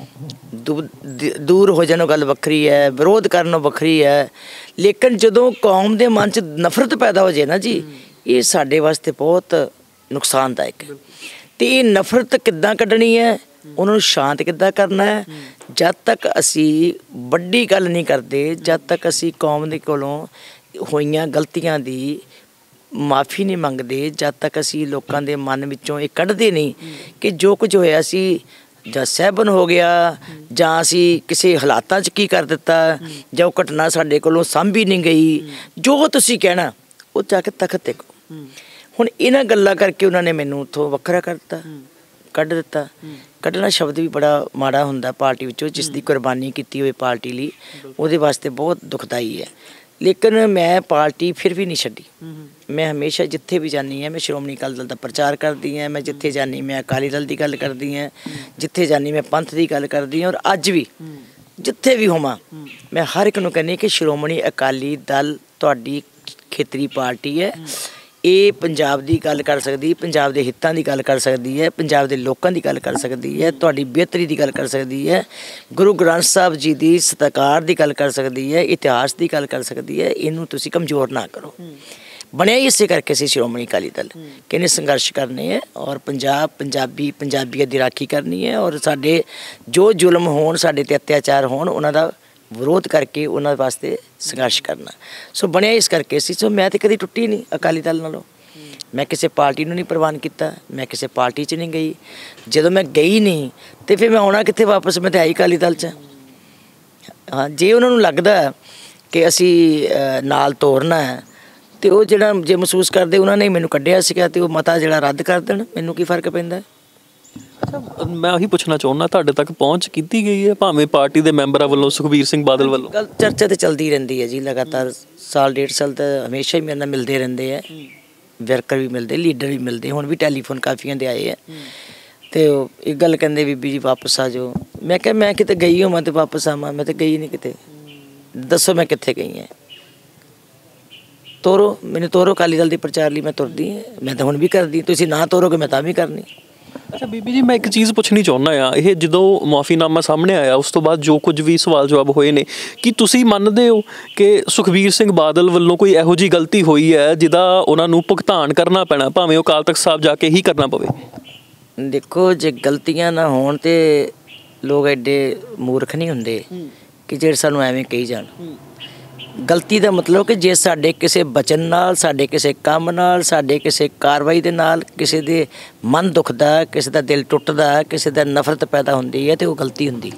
ਦੂਰ ਹੋ ਜਾਣੋਂ ਗੱਲ ਵੱਖਰੀ ਹੈ, ਵਿਰੋਧ ਕਰਨੋਂ ਵੱਖਰੀ ਹੈ, ਲੇਕਿਨ ਜਦੋਂ ਕੌਮ ਦੇ ਮਨ 'ਚ ਨਫ਼ਰਤ ਪੈਦਾ ਹੋ ਜਾਏ ਨਾ ਜੀ, ਇਹ ਸਾਡੇ ਵਾਸਤੇ ਬਹੁਤ ਨੁਕਸਾਨਦਾਇਕ ਹੈ। ਅਤੇ ਇਹ ਨਫ਼ਰਤ ਕਿੱਦਾਂ ਕੱਢਣੀ ਹੈ, ਉਹਨਾਂ ਨੂੰ ਸ਼ਾਂਤ ਕਿੱਦਾਂ ਕਰਨਾ ਹੈ, ਜਦ ਤੱਕ ਅਸੀਂ ਵੱਡੀ ਗੱਲ ਨਹੀਂ ਕਰਦੇ, ਜਦ ਤੱਕ ਅਸੀਂ ਕੌਮ ਦੇ ਕੋਲੋਂ ਹੋਈਆਂ ਗਲਤੀਆਂ ਦੀ ਮਾਫੀ ਨਹੀਂ ਮੰਗਦੇ, ਜਦ ਤੱਕ ਅਸੀਂ ਲੋਕਾਂ ਦੇ ਮਨ ਵਿੱਚੋਂ ਇਹ ਕੱਢਦੇ ਨਹੀਂ ਕਿ ਜੋ ਕੁਝ ਹੋਇਆ ਸੀ ਜਾਂ ਸਹਿਬਨ ਹੋ ਗਿਆ, ਜਾਂ ਅਸੀਂ ਕਿਸੇ ਹਾਲਾਤਾਂ 'ਚ ਕੀ ਕਰ ਦਿੱਤਾ, ਜਾਂ ਉਹ ਘਟਨਾ ਸਾਡੇ ਕੋਲੋਂ ਸਾਂਭੀ ਨਹੀਂ ਗਈ, ਜੋ ਤੁਸੀਂ ਕਹਿਣਾ ਉਹ ਜਾ ਕੇ ਤਖਤ ਤੇ ਕਹੋ। ਹੁਣ ਇਹਨਾਂ ਗੱਲਾਂ ਕਰਕੇ ਉਹਨਾਂ ਨੇ ਮੈਨੂੰ ਉੱਥੋਂ ਵੱਖਰਾ ਕਰ ਦਿੱਤਾ, ਕੱਢ ਦਿੱਤਾ। ਕੱਢਣਾ ਸ਼ਬਦ ਵੀ ਬੜਾ ਮਾੜਾ ਹੁੰਦਾ ਪਾਰਟੀ ਵਿੱਚੋਂ, ਜਿਸ ਦੀ ਕੁਰਬਾਨੀ ਕੀਤੀ ਹੋਵੇ ਪਾਰਟੀ ਲਈ, ਉਹਦੇ ਵਾਸਤੇ ਬਹੁਤ ਦੁਖਦਾਈ ਹੈ। ਲੇਕਿਨ ਮੈਂ ਪਾਰਟੀ ਫਿਰ ਵੀ ਨਹੀਂ ਛੱਡੀ। ਮੈਂ ਹਮੇਸ਼ਾ ਜਿੱਥੇ ਵੀ ਜਾਂਦੀ ਹਾਂ ਮੈਂ ਸ਼੍ਰੋਮਣੀ ਅਕਾਲੀ ਦਲ ਦਾ ਪ੍ਰਚਾਰ ਕਰਦੀ ਹਾਂ, ਮੈਂ ਜਿੱਥੇ ਜਾਂਦੀ ਮੈਂ ਅਕਾਲੀ ਦਲ ਦੀ ਗੱਲ ਕਰਦੀ ਹਾਂ, ਜਿੱਥੇ ਜਾਂਦੀ ਮੈਂ ਪੰਥ ਦੀ ਗੱਲ ਕਰਦੀ ਹਾਂ। ਔਰ ਅੱਜ ਵੀ ਜਿੱਥੇ ਵੀ ਹੋਵਾਂ ਮੈਂ ਹਰ ਇੱਕ ਨੂੰ ਕਹਿੰਦੀ ਕਿ ਸ਼੍ਰੋਮਣੀ ਅਕਾਲੀ ਦਲ ਤੁਹਾਡੀ ਖੇਤਰੀ ਪਾਰਟੀ ਹੈ, ਇਹ ਪੰਜਾਬ ਦੀ ਗੱਲ ਕਰ ਸਕਦੀ, ਪੰਜਾਬ ਦੇ ਹਿੱਤਾਂ ਦੀ ਗੱਲ ਕਰ ਸਕਦੀ ਹੈ, ਪੰਜਾਬ ਦੇ ਲੋਕਾਂ ਦੀ ਗੱਲ ਕਰ ਸਕਦੀ ਹੈ, ਤੁਹਾਡੀ ਬਿਹਤਰੀ ਦੀ ਗੱਲ ਕਰ ਸਕਦੀ ਹੈ, ਗੁਰੂ ਗ੍ਰੰਥ ਸਾਹਿਬ ਜੀ ਦੀ ਸਤਿਕਾਰ ਦੀ ਗੱਲ ਕਰ ਸਕਦੀ ਹੈ, ਇਤਿਹਾਸ ਦੀ ਗੱਲ ਕਰ ਸਕਦੀ ਹੈ। ਇਹਨੂੰ ਤੁਸੀਂ ਕਮਜ਼ੋਰ ਨਾ ਕਰੋ। ਬਣਿਆ ਹੀ ਇਸੇ ਕਰਕੇ ਸੀ ਸ਼੍ਰੋਮਣੀ ਅਕਾਲੀ ਦਲ ਕਿ ਇਹਨੇ ਸੰਘਰਸ਼ ਕਰਨੇ ਹੈ ਔਰ ਪੰਜਾਬੀਅਤ ਦੀ ਰਾਖੀ ਕਰਨੀ ਹੈ, ਔਰ ਸਾਡੇ ਜੋ ਜ਼ੁਲਮ ਹੋਣ, ਸਾਡੇ 'ਤੇ ਅਤਿਆਚਾਰ ਹੋਣ, ਉਹਨਾਂ ਦਾ ਵਿਰੋਧ ਕਰਕੇ ਉਹਨਾਂ ਵਾਸਤੇ ਸੰਘਰਸ਼ ਕਰਨਾ। ਸੋ ਬਣਿਆ ਇਸ ਕਰਕੇ ਸੀ। ਸੋ ਮੈਂ ਤਾਂ ਕਦੀ ਟੁੱਟੀ ਨਹੀਂ ਅਕਾਲੀ ਦਲ ਨਾਲੋਂ। ਮੈਂ ਕਿਸੇ ਪਾਰਟੀ ਨੂੰ ਨਹੀਂ ਪ੍ਰਵਾਨ ਕੀਤਾ, ਮੈਂ ਕਿਸੇ ਪਾਰਟੀ 'ਚ ਨਹੀਂ ਗਈ। ਜਦੋਂ ਮੈਂ ਗਈ ਨਹੀਂ ਤਾਂ ਫਿਰ ਮੈਂ ਆਉਣਾ ਕਿੱਥੇ ਵਾਪਸ, ਮੈਂ ਤਾਂ ਆਈ ਅਕਾਲੀ ਦਲ 'ਚ। ਹਾਂ, ਜੇ ਉਹਨਾਂ ਨੂੰ ਲੱਗਦਾ ਕਿ ਅਸੀਂ ਨਾਲ ਤੋਰਨਾ ਹੈ ਅਤੇ ਉਹ ਜਿਹੜਾ ਜੇ ਮਹਿਸੂਸ ਕਰਦੇ ਉਹਨਾਂ ਨੇ ਮੈਨੂੰ ਕੱਢਿਆ ਸੀਗਾ ਅਤੇ ਉਹ ਮਤਾ ਜਿਹੜਾ ਰੱਦ ਕਰ ਦੇਣ, ਮੈਨੂੰ ਕੀ ਫਰਕ ਪੈਂਦਾ। ਅੱਛਾ, ਮੈਂ ਉਹੀ ਪੁੱਛਣਾ ਚਾਹੁੰਦਾ, ਤੁਹਾਡੇ ਤੱਕ ਪਹੁੰਚ ਕੀਤੀ ਗਈ ਹੈ ਭਾਵੇਂ ਪਾਰਟੀ ਦੇ ਮੈਂਬਰਾਂ ਵੱਲੋਂ, ਸੁਖਬੀਰ ਸਿੰਘ ਬਾਦਲ ਵੱਲੋਂ? ਗੱਲ ਚਰਚਾ ਤਾਂ ਚੱਲਦੀ ਰਹਿੰਦੀ ਹੈ ਜੀ ਲਗਾਤਾਰ, ਸਾਲ 1.5 ਸਾਲ ਤਾਂ ਹਮੇਸ਼ਾ ਹੀ ਮੇਰੇ ਨਾਲ ਮਿਲਦੇ ਰਹਿੰਦੇ ਹੈ, ਵਰਕਰ ਵੀ ਮਿਲਦੇ, ਲੀਡਰ ਵੀ ਮਿਲਦੇ, ਹੁਣ ਵੀ ਟੈਲੀਫੋਨ ਕਾਫੀਆਂ ਦੇ ਆਏ ਹੈ। ਅਤੇ ਉਹ ਇੱਕ ਗੱਲ ਕਹਿੰਦੇ ਬੀਬੀ ਜੀ ਵਾਪਸ ਆ ਜਾਓ। ਮੈਂ ਕਿਹਾ ਮੈਂ ਕਿਤੇ ਗਈ ਹੋਵਾਂ ਅਤੇ ਵਾਪਸ ਆਵਾਂ, ਮੈਂ ਤਾਂ ਗਈ ਨਹੀਂ ਕਿਤੇ। ਦੱਸੋ ਮੈਂ ਕਿੱਥੇ ਗਈ ਹਾਂ? ਤੋਰੋ ਮੈਨੂੰ, ਤੋਰੋ ਅਕਾਲੀ ਦਲ ਦੇ ਪ੍ਰਚਾਰ ਲਈ। ਮੈਂ ਤੁਰਦੀ ਹਾਂ, ਮੈਂ ਤਾਂ ਹੁਣ ਵੀ ਕਰਦੀ, ਤੁਸੀਂ ਨਾ ਤੋਰੋਗੇ ਮੈਂ ਤਾਂ ਵੀ ਕਰਨੀ। ਅੱਛਾ ਬੀਬੀ ਜੀ, ਮੈਂ ਇੱਕ ਚੀਜ਼ ਪੁੱਛਣੀ ਚਾਹੁੰਦਾ ਹਾਂ, ਇਹ ਜਦੋਂ ਮੁਆਫੀਨਾਮਾ ਸਾਹਮਣੇ ਆਇਆ ਉਸ ਤੋਂ ਬਾਅਦ ਜੋ ਕੁਝ ਵੀ ਸਵਾਲ ਜਵਾਬ ਹੋਏ ਨੇ, ਕੀ ਤੁਸੀਂ ਮੰਨਦੇ ਹੋ ਕਿ ਸੁਖਬੀਰ ਸਿੰਘ ਬਾਦਲ ਵੱਲੋਂ ਕੋਈ ਇਹੋ ਜਿਹੀ ਗਲਤੀ ਹੋਈ ਹੈ ਜਿਹਦਾ ਉਹਨਾਂ ਨੂੰ ਭੁਗਤਾਨ ਕਰਨਾ ਪੈਣਾ, ਭਾਵੇਂ ਉਹ ਅਕਾਲ ਤਖਤ ਸਾਹਿਬ ਜਾ ਕੇ ਹੀ ਕਰਨਾ ਪਵੇ? ਦੇਖੋ, ਜੇ ਗਲਤੀਆਂ ਨਾ ਹੋਣ ਤੇ ਲੋਕ ਐਡੇ ਮੂਰਖ ਨਹੀਂ ਹੁੰਦੇ ਕਿ ਜਿਹੜੇ ਸਾਨੂੰ ਐਵੇਂ ਕਹੀ ਜਾਣ। ਗਲਤੀ ਦਾ ਮਤਲਬ ਕਿ ਜੇ ਸਾਡੇ ਕਿਸੇ ਬਚਨ ਨਾਲ, ਸਾਡੇ ਕਿਸੇ ਕੰਮ ਨਾਲ, ਸਾਡੇ ਕਿਸੇ ਕਾਰਵਾਈ ਦੇ ਨਾਲ ਕਿਸੇ ਦੇ ਮਨ ਦੁਖਦਾ, ਕਿਸੇ ਦਾ ਦਿਲ ਟੁੱਟਦਾ, ਕਿਸੇ ਦਾ ਨਫ਼ਰਤ ਪੈਦਾ ਹੁੰਦੀ ਹੈ, ਤੇ ਉਹ ਗਲਤੀ ਹੁੰਦੀ।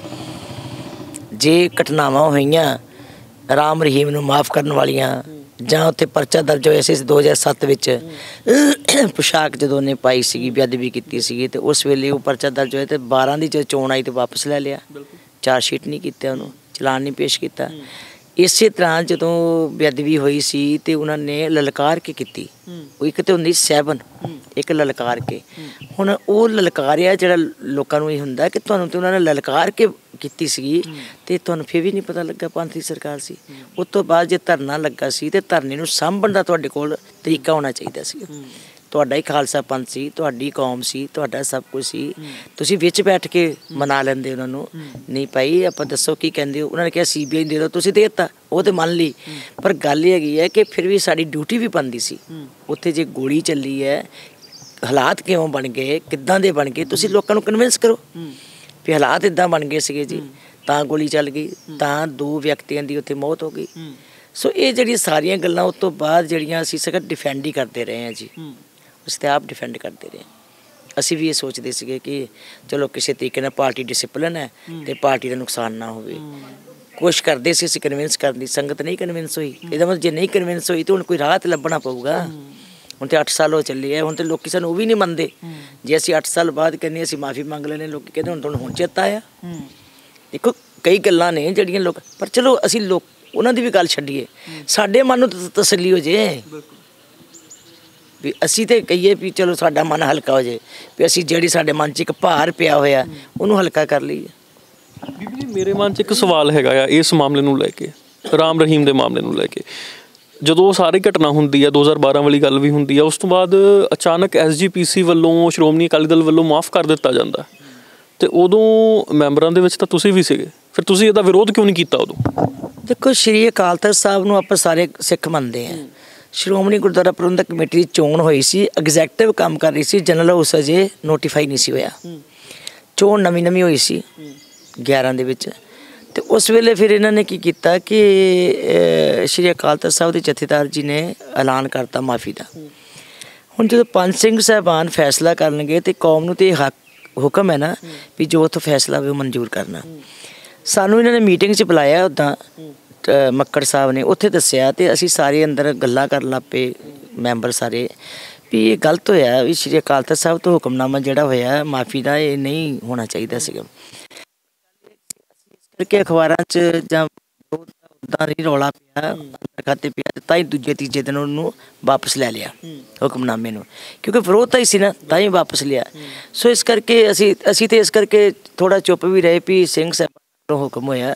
ਜੇ ਘਟਨਾਵਾਂ ਹੋਈਆਂ ਰਾਮ ਰਹੀਮ ਨੂੰ ਮਾफ़ ਕਰਨ ਵਾਲੀਆਂ, ਜਾਂ ਉੱਥੇ ਪਰਚਾ ਦਰਜ ਹੋਇਆ ਸੀ 2007 ਵਿੱਚ, ਪੁਸ਼ਾਕ ਜਦੋਂ ਉਹਨੇ ਪਾਈ ਸੀਗੀ, ਬੇਅਦਬੀ ਕੀਤੀ ਸੀਗੀ, ਅਤੇ ਉਸ ਵੇਲੇ ਉਹ ਪਰਚਾ ਦਰਜ ਹੋਇਆ ਅਤੇ 12 ਦੀ ਜਦੋਂ ਚੋਣ ਆਈ ਤਾਂ ਵਾਪਸ ਲੈ ਲਿਆ, ਚਾਰਜਸ਼ੀਟ ਨਹੀਂ ਕੀਤਾ, ਉਹਨੂੰ ਚਲਾਨ ਨਹੀਂ ਪੇਸ਼ ਕੀਤਾ। ਇਸੇ ਤਰ੍ਹਾਂ ਜਦੋਂ ਬੇਅਦਬੀ ਹੋਈ ਸੀ ਤੇ ਉਹਨਾਂ ਨੇ ਲਲਕਾਰ ਕੇ ਕੀਤੀ, ਉਹ ਇੱਕ ਤਾਂ ਹੁੰਦੀ ਸਹਿਬਨ, ਇੱਕ ਲਲਕਾਰ ਕੇ। ਹੁਣ ਉਹ ਲਲਕਾਰਿਆ ਜਿਹੜਾ ਲੋਕਾਂ ਨੂੰ ਇਹ ਹੁੰਦਾ ਕਿ ਤੁਹਾਨੂੰ ਤਾਂ ਉਹਨਾਂ ਨੇ ਲਲਕਾਰ ਕੇ ਕੀਤੀ ਸੀਗੀ ਅਤੇ ਤੁਹਾਨੂੰ ਫਿਰ ਵੀ ਨਹੀਂ ਪਤਾ ਲੱਗਾ ਪੰਥ ਦੀ ਸਰਕਾਰ ਸੀ। ਉਸ ਤੋਂ ਬਾਅਦ ਜੇ ਧਰਨਾ ਲੱਗਾ ਸੀ ਅਤੇ ਧਰਨੇ ਨੂੰ ਸਾਂਭਣ ਦਾ ਤੁਹਾਡੇ ਕੋਲ ਤਰੀਕਾ ਹੋਣਾ ਚਾਹੀਦਾ ਸੀ। ਤੁਹਾਡਾ ਹੀ ਖਾਲਸਾ ਪੰਥ ਸੀ, ਤੁਹਾਡੀ ਕੌਮ ਸੀ, ਤੁਹਾਡਾ ਸਭ ਕੁਝ ਸੀ, ਤੁਸੀਂ ਵਿੱਚ ਬੈਠ ਕੇ ਮਨਾ ਲੈਂਦੇ ਉਹਨਾਂ ਨੂੰ। ਨਹੀਂ ਭਾਈ, ਆਪਾਂ ਦੱਸੋ ਕੀ ਕਹਿੰਦੇ ਹੋ? ਉਹਨਾਂ ਨੇ ਕਿਹਾ CBI ਦੇ ਦਿਓ, ਤੁਸੀਂ ਦੇ ਦਿੱਤਾ, ਉਹ ਤਾਂ ਮੰਨ ਲਈ, ਪਰ ਗੱਲ ਇਹ ਹੈਗੀ ਹੈ ਕਿ ਫਿਰ ਵੀ ਸਾਡੀ ਡਿਊਟੀ ਵੀ ਬਣਦੀ ਸੀ। ਉੱਥੇ ਜੇ ਗੋਲੀ ਚੱਲੀ ਹੈ, ਹਾਲਾਤ ਕਿਉਂ ਬਣ ਗਏ, ਕਿੱਦਾਂ ਦੇ ਬਣ ਗਏ, ਤੁਸੀਂ ਲੋਕਾਂ ਨੂੰ ਕਨਵਿੰਸ ਕਰੋ ਵੀ ਹਾਲਾਤ ਇੱਦਾਂ ਬਣ ਗਏ ਸੀਗੇ ਜੀ, ਤਾਂ ਗੋਲੀ ਚੱਲ ਗਈ, ਤਾਂ 2 ਵਿਅਕਤੀਆਂ ਦੀ ਉੱਥੇ ਮੌਤ ਹੋ ਗਈ। ਸੋ ਇਹ ਜਿਹੜੀਆਂ ਸਾਰੀਆਂ ਗੱਲਾਂ ਉਸ ਤੋਂ ਬਾਅਦ ਜਿਹੜੀਆਂ ਅਸੀਂ ਸਗੋਂ ਡਿਫੈਂਡ ਹੀ ਕਰਦੇ ਰਹੇ ਹਾਂ ਜੀ, ਅਸੀਂ ਤਾਂ ਆਪ ਡਿਫੈਂਡ ਕਰਦੇ ਰਹੇ। ਅਸੀਂ ਵੀ ਇਹ ਸੋਚਦੇ ਸੀਗੇ ਕਿ ਚਲੋ ਕਿਸੇ ਤਰੀਕੇ ਨਾਲ ਪਾਰਟੀ ਡਿਸਿਪਲਿਨ ਹੈ ਅਤੇ ਪਾਰਟੀ ਦਾ ਨੁਕਸਾਨ ਨਾ ਹੋਵੇ। ਕੋਸ਼ਿਸ਼ ਕਰਦੇ ਸੀ ਅਸੀਂ ਕਨਵਿੰਸ ਕਰਨ ਦੀ, ਸੰਗਤ ਨਹੀਂ ਕਨਵਿੰਸ ਹੋਈ। ਇਹਦਾ ਮਤਲਬ ਜੇ ਨਹੀਂ ਕਨਵਿੰਸ ਹੋਈ ਤਾਂ ਹੁਣ ਕੋਈ ਰਾਹ ਤਾਂ ਲੱਭਣਾ ਪਊਗਾ। ਹੁਣ ਤਾਂ 8 ਸਾਲ ਹੋ ਚੱਲੇ ਹੈ, ਹੁਣ ਤਾਂ ਲੋਕ ਸਾਨੂੰ ਉਹ ਵੀ ਨਹੀਂ ਮੰਨਦੇ। ਜੇ ਅਸੀਂ 8 ਸਾਲ ਬਾਅਦ ਕਹਿੰਦੇ ਅਸੀਂ ਮਾਫੀ ਮੰਗ ਲੈਂਦੇ, ਲੋਕ ਕਹਿੰਦੇ ਹੁਣ ਤੁਹਾਨੂੰ ਹੁਣ ਚੇਤਾ ਆਇਆ। ਦੇਖੋ, ਕਈ ਗੱਲਾਂ ਨੇ ਜਿਹੜੀਆਂ ਲੋਕ, ਪਰ ਚਲੋ ਅਸੀਂ ਉਹਨਾਂ ਦੀ ਵੀ ਗੱਲ ਛੱਡੀਏ, ਸਾਡੇ ਮਨ ਨੂੰ ਤਸੱਲੀ ਹੋ ਜੇ। ਵੀ ਅਸੀਂ ਤਾਂ ਕਹੀਏ ਵੀ ਚਲੋ ਸਾਡਾ ਮਨ ਹਲਕਾ ਹੋ ਜਾਏ, ਵੀ ਅਸੀਂ ਜਿਹੜੀ ਸਾਡੇ ਮਨ 'ਚ ਇੱਕ ਭਾਰ ਪਿਆ ਹੋਇਆ ਉਹਨੂੰ ਹਲਕਾ ਕਰ ਲਈਏ। ਬੀਬੀ ਜੀ ਮੇਰੇ ਮਨ 'ਚ ਇੱਕ ਸਵਾਲ ਹੈਗਾ ਆ ਇਸ ਮਾਮਲੇ ਨੂੰ ਲੈ ਕੇ, ਰਾਮ ਰਹੀਮ ਦੇ ਮਾਮਲੇ ਨੂੰ ਲੈ ਕੇ। ਜਦੋਂ ਸਾਰੀ ਘਟਨਾ ਹੁੰਦੀ ਆ 2012 ਵਾਲੀ ਗੱਲ ਵੀ ਹੁੰਦੀ ਆ, ਉਸ ਤੋਂ ਬਾਅਦ ਅਚਾਨਕ SGPC ਵੱਲੋਂ ਸ਼੍ਰੋਮਣੀ ਅਕਾਲੀ ਦਲ ਵੱਲੋਂ ਮਾफ़ ਕਰ ਦਿੱਤਾ ਜਾਂਦਾ, ਅਤੇ ਉਦੋਂ ਮੈਂਬਰਾਂ ਦੇ ਵਿੱਚ ਤਾਂ ਤੁਸੀਂ ਵੀ ਸੀਗੇ, ਫਿਰ ਤੁਸੀਂ ਇਹਦਾ ਵਿਰੋਧ ਕਿਉਂ ਨਹੀਂ ਕੀਤਾ ਉਦੋਂ? ਦੇਖੋ ਸ਼੍ਰੀ ਅਕਾਲ ਤਖ਼ਤ ਸਾਹਿਬ ਨੂੰ ਆਪਾਂ ਸਾਰੇ ਸਿੱਖ ਮੰਨਦੇ ਹਾਂ। ਸ਼੍ਰੋਮਣੀ ਗੁਰਦੁਆਰਾ ਪ੍ਰਬੰਧਕ ਕਮੇਟੀ ਦੀ ਚੋਣ ਹੋਈ ਸੀ, ਐਗਜ਼ੈਕਟਿਵ ਕੰਮ ਕਰ ਰਹੀ ਸੀ, ਜਨਰਲ ਹਾਊਸ ਅਜੇ ਨੋਟੀਫਾਈ ਨਹੀਂ ਸੀ ਹੋਇਆ, ਚੋਣ ਨਵੀਂ ਹੋਈ ਸੀ 11 ਦੇ ਵਿੱਚ। ਅਤੇ ਉਸ ਵੇਲੇ ਫਿਰ ਇਹਨਾਂ ਨੇ ਕੀ ਕੀਤਾ ਕਿ ਸ਼੍ਰੀ ਅਕਾਲ ਤਖ਼ਤ ਸਾਹਿਬ ਦੇ ਜਥੇਦਾਰ ਜੀ ਨੇ ਐਲਾਨ ਕਰਤਾ ਮਾਫੀ ਦਾ। ਹੁਣ ਜਦੋਂ ਪੰਜ ਸਿੰਘ ਸਾਹਿਬਾਨ ਫੈਸਲਾ ਕਰਨਗੇ ਅਤੇ ਕੌਮ ਨੂੰ ਤਾਂ ਹੁਕਮ ਹੈ ਨਾ ਵੀ ਜੋ ਉੱਥੋਂ ਫੈਸਲਾ ਹੋਵੇ ਉਹ ਮਨਜ਼ੂਰ ਕਰਨਾ। ਸਾਨੂੰ ਇਹਨਾਂ ਨੇ ਮੀਟਿੰਗ 'ਚ ਬੁਲਾਇਆ, ਉੱਦਾਂ ਮੱਕੜ ਸਾਹਿਬ ਨੇ ਉੱਥੇ ਦੱਸਿਆ, ਅਤੇ ਅਸੀਂ ਸਾਰੇ ਅੰਦਰ ਗੱਲਾਂ ਕਰਨ ਲੱਗ ਪਏ ਮੈਂਬਰ ਸਾਰੇ, ਵੀ ਇਹ ਗਲਤ ਹੋਇਆ, ਵੀ ਸ਼੍ਰੀ ਅਕਾਲ ਤਖ਼ਤ ਸਾਹਿਬ ਤੋਂ ਹੁਕਮਨਾਮਾ ਜਿਹੜਾ ਹੋਇਆ ਮਾਫੀ ਦਾ ਇਹ ਨਹੀਂ ਹੋਣਾ ਚਾਹੀਦਾ ਸੀਗਾ। ਇਸ ਕਰਕੇ ਅਖਬਾਰਾਂ 'ਚ ਜਾਂ ਉੱਦਾਂ ਨਹੀਂ ਰੌਲਾ ਪਿਆ, ਖਾਤੇ ਪਿਆ, ਤਾਂ ਹੀ ਦੂਜੇ ਤੀਜੇ ਦਿਨ ਉਹਨੂੰ ਵਾਪਸ ਲੈ ਲਿਆ ਹੁਕਮਨਾਮੇ ਨੂੰ, ਕਿਉਂਕਿ ਵਿਰੋਧ ਤਾਂ ਹੀ ਸੀ ਨਾ, ਤਾਂ ਹੀ ਵਾਪਸ ਲਿਆ। ਸੋ ਇਸ ਕਰਕੇ ਅਸੀਂ ਤਾਂ ਇਸ ਕਰਕੇ ਥੋੜ੍ਹਾ ਚੁੱਪ ਵੀ ਰਹੇ ਵੀ ਸਿੰਘ ਸਾਹਿਬ ਤੋਂ ਹੁਕਮ ਹੋਇਆ।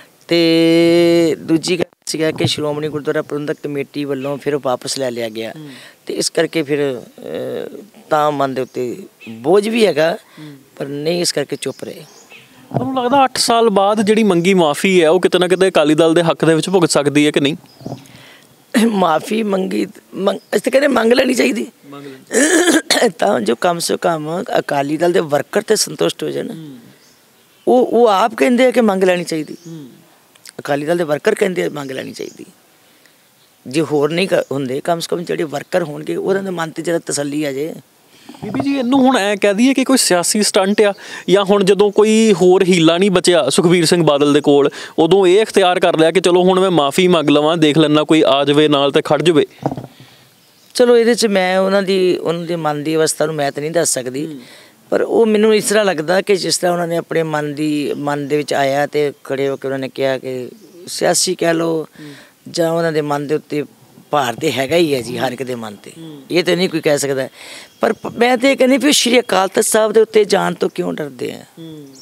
ਅਤੇ ਦੂਜੀ ਗੱਲ ਸੀਗਾ ਕਿ ਸ਼੍ਰੋਮਣੀ ਗੁਰਦੁਆਰਾ ਪ੍ਰਬੰਧਕ ਕਮੇਟੀ ਵੱਲੋਂ ਫਿਰ ਵਾਪਸ ਲੈ ਲਿਆ ਗਿਆ, ਅਤੇ ਇਸ ਕਰਕੇ ਫਿਰ ਤਾਂ ਮਨ ਦੇ ਉੱਤੇ ਬੋਝ ਵੀ ਹੈਗਾ, ਪਰ ਨਹੀਂ ਇਸ ਕਰਕੇ ਚੁੱਪ ਰਹੇ। ਤੁਹਾਨੂੰ ਲੱਗਦਾ 8 ਸਾਲ ਬਾਅਦ ਜਿਹੜੀ ਮੰਗੀ ਮਾਫੀ ਹੈ ਉਹ ਕਿਤੇ ਨਾ ਕਿਤੇ ਅਕਾਲੀ ਦਲ ਦੇ ਹੱਕ ਦੇ ਵਿੱਚ ਭੁਗਤ ਸਕਦੀ ਹੈ ਕਿ ਨਹੀਂ? ਮਾਫੀ ਮੰਗੀ ਅਸੀਂ ਤਾਂ ਕਹਿੰਦੇ ਮੰਗ ਲੈਣੀ ਚਾਹੀਦੀ, ਤਾਂ ਜੋ ਕਮ ਸੇ ਕਮ ਅਕਾਲੀ ਦਲ ਦੇ ਵਰਕਰ ਤੇ ਸੰਤੁਸ਼ਟ ਹੋ ਜਾਣ। ਉਹ ਆਪ ਕਹਿੰਦੇ ਆ ਕਿ ਮੰਗ ਲੈਣੀ ਚਾਹੀਦੀ, ਅਕਾਲੀ ਦਲ ਦੇ ਵਰਕਰ ਕਹਿੰਦੇ ਆ ਮੰਗ ਲੈਣੀ ਚਾਹੀਦੀ। ਜੇ ਹੋਰ ਨਹੀਂ ਹੁੰਦੇ, ਕਮ ਸੇ ਕਮ ਜਿਹੜੇ ਵਰਕਰ ਹੋਣਗੇ ਉਹਨਾਂ ਦੇ ਮਨ 'ਤੇ ਜਿਹੜਾ ਤਸੱਲੀ ਆ ਜੇ। ਬੀਬੀ ਜੀ ਇਹਨੂੰ ਹੁਣ ਐਂ ਕਹਿ ਦਈਏ ਕਿ ਕੋਈ ਸਿਆਸੀ ਸਟੰਟ ਆ, ਜਾਂ ਹੁਣ ਜਦੋਂ ਕੋਈ ਹੋਰ ਹੀਲਾ ਨਹੀਂ ਬਚਿਆ ਸੁਖਬੀਰ ਸਿੰਘ ਬਾਦਲ ਦੇ ਕੋਲ, ਉਦੋਂ ਇਹ ਇਖਤਿਆਰ ਕਰ ਲਿਆ ਕਿ ਚਲੋ ਹੁਣ ਮੈਂ ਮਾਫੀ ਮੰਗ ਲਵਾਂ, ਦੇਖ ਲੈਣਾ ਕੋਈ ਆ ਜਾਵੇ ਨਾਲ ਤੇ ਖੜ ਜਾਵੇ। ਚਲੋ ਇਹਦੇ 'ਚ ਮੈਂ ਉਹਨਾਂ ਦੇ ਮਨ ਦੀ ਅਵਸਥਾ ਨੂੰ ਮੈਂ ਤਾਂ ਨਹੀਂ ਦੱਸ ਸਕਦੀ, ਪਰ ਉਹ ਮੈਨੂੰ ਇਸ ਤਰ੍ਹਾਂ ਲੱਗਦਾ ਕਿ ਜਿਸ ਤਰ੍ਹਾਂ ਉਹਨਾਂ ਨੇ ਆਪਣੇ ਮਨ ਦੇ ਵਿੱਚ ਆਇਆ ਅਤੇ ਖੜੇ ਹੋ ਕੇ ਉਹਨਾਂ ਨੇ ਕਿਹਾ ਕਿ ਸਿਆਸੀ ਕਹਿ ਲਓ ਜਾਂ ਉਹਨਾਂ ਦੇ ਮਨ ਦੇ ਉੱਤੇ ਭਾਰ ਤਾਂ ਹੈਗਾ ਹੀ ਹੈ ਜੀ ਹਰ ਇੱਕ ਦੇ ਮਨ 'ਤੇ, ਇਹ ਤਾਂ ਨਹੀਂ ਕੋਈ ਕਹਿ ਸਕਦਾ। ਪਰ ਮੈਂ ਤਾਂ ਇਹ ਕਹਿੰਦੀ ਵੀ ਸ਼੍ਰੀ ਅਕਾਲ ਤਖ਼ਤ ਸਾਹਿਬ ਦੇ ਉੱਤੇ ਜਾਣ ਤੋਂ ਕਿਉਂ ਡਰਦੇ ਆ?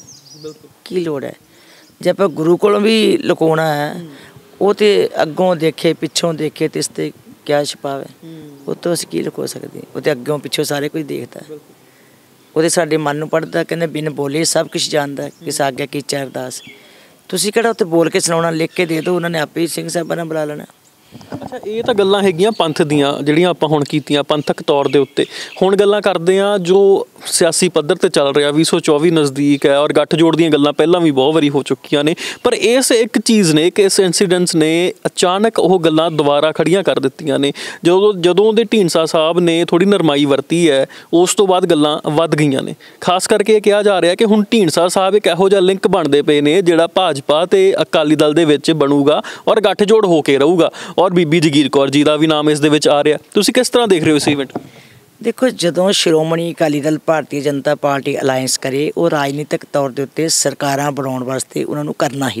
ਕੀ ਲੋੜ ਹੈ? ਜੇ ਆਪਾਂ ਗੁਰੂ ਕੋਲੋਂ ਵੀ ਲੁਕਾਉਣਾ ਹੈ, ਉਹ ਤਾਂ ਅੱਗੋਂ ਦੇਖੇ ਪਿੱਛੋਂ ਦੇਖੇ ਅਤੇ ਇਸ 'ਤੇ ਕਿਆ ਛਪਾਵੇ, ਉਹ ਤੋਂ ਅਸੀਂ ਕੀ ਲੁਕੋ ਸਕਦੇ? ਉਹ ਤਾਂ ਅੱਗੋਂ ਪਿੱਛੋਂ ਸਾਰੇ ਕੁਝ ਦੇਖਦਾ, ਉਹਦੇ ਸਾਡੇ ਮਨ ਨੂੰ ਪੜ੍ਹਦਾ। ਕਹਿੰਦੇ ਬਿਨ ਬੋਲੇ ਸਭ ਕੁਛ ਜਾਣਦਾ, ਕਿਸ ਆਗਿਆ ਕੀਤੀ ਅਰਦਾਸ। ਤੁਸੀਂ ਕਿਹੜਾ ਉੱਥੇ ਬੋਲ ਕੇ ਸੁਣਾਉਣਾ, ਲਿਖ ਕੇ ਦੇ ਦਿਓ, ਉਹਨਾਂ ਨੇ ਆਪੇ ਹੀ ਸਿੰਘ ਸਾਹਿਬਾਂ ਨਾਲ ਬੁਲਾ ਲੈਣਾ। ਅੱਛਾ, ਇਹ ਤਾਂ ਗੱਲਾਂ ਹੈਗੀਆਂ ਪੰਥ ਦੀਆਂ ਜਿਹੜੀਆਂ ਆਪਾਂ ਹੁਣ ਕੀਤੀਆਂ ਪੰਥਕ ਤੌਰ ਦੇ ਉੱਤੇ। ਹੁਣ ਗੱਲਾਂ ਕਰਦੇ ਹਾਂ ਜੋ ਸਿਆਸੀ ਪੱਧਰ 'ਤੇ ਚੱਲ ਰਿਹਾ, 2024 ਨਜ਼ਦੀਕ ਹੈ, ਔਰ ਗੱਠਜੋੜ ਦੀਆਂ ਗੱਲਾਂ ਪਹਿਲਾਂ ਵੀ ਬਹੁਤ ਵਾਰੀ ਹੋ ਚੁੱਕੀਆਂ ਨੇ, ਪਰ ਇਸ ਇੱਕ ਚੀਜ਼ ਨੇ ਕਿ ਇਸ ਇੰਸੀਡੈਂਟਸ ਨੇ ਅਚਾਨਕ ਉਹ ਗੱਲਾਂ ਦੁਬਾਰਾ ਖੜੀਆਂ ਕਰ ਦਿੱਤੀਆਂ ਨੇ। ਜਦੋਂ ਦੇ ਢੀਂਡਸਾ ਸਾਹਿਬ ਨੇ ਥੋੜ੍ਹੀ ਨਰਮਾਈ ਵਰਤੀ ਹੈ, ਉਸ ਤੋਂ ਬਾਅਦ ਗੱਲਾਂ ਵੱਧ ਗਈਆਂ ਨੇ। ਖਾਸ ਕਰਕੇ ਇਹ ਕਿਹਾ ਜਾ ਰਿਹਾ ਕਿ ਹੁਣ ਢੀਂਡਸਾ ਸਾਹਿਬ ਇੱਕ ਇਹੋ ਜਿਹਾ ਲਿੰਕ ਬਣਦੇ ਪਏ ਨੇ ਜਿਹੜਾ ਭਾਜਪਾ ਅਤੇ ਅਕਾਲੀ ਦਲ ਦੇ ਵਿੱਚ ਬਣੂਗਾ ਔਰ ਗੱਠਜੋੜ ਹੋ ਕੇ ਰਹੂਗਾ, ਔਰ ਬੀਬੀ ਜਗੀਰ ਕੌਰ ਜੀ ਦਾ ਵੀ ਨਾਮ ਇਸ ਦੇ ਵਿੱਚ ਆ ਰਿਹਾ। ਤੁਸੀਂ ਕਿਸ ਤਰ੍ਹਾਂ ਦੇਖ ਰਹੇ ਹੋ ਇਸ ਇਵੈਂਟ? ਦੇਖੋ, ਜਦੋਂ ਸ਼੍ਰੋਮਣੀ ਅਕਾਲੀ ਦਲ ਭਾਰਤੀ ਜਨਤਾ ਪਾਰਟੀ ਅਲਾਇੰਸ ਕਰੇ, ਉਹ ਰਾਜਨੀਤਿਕ ਤੌਰ ਦੇ ਉੱਤੇ ਸਰਕਾਰਾਂ ਬਣਾਉਣ ਵਾਸਤੇ ਉਹਨਾਂ ਨੂੰ ਕਰਨਾ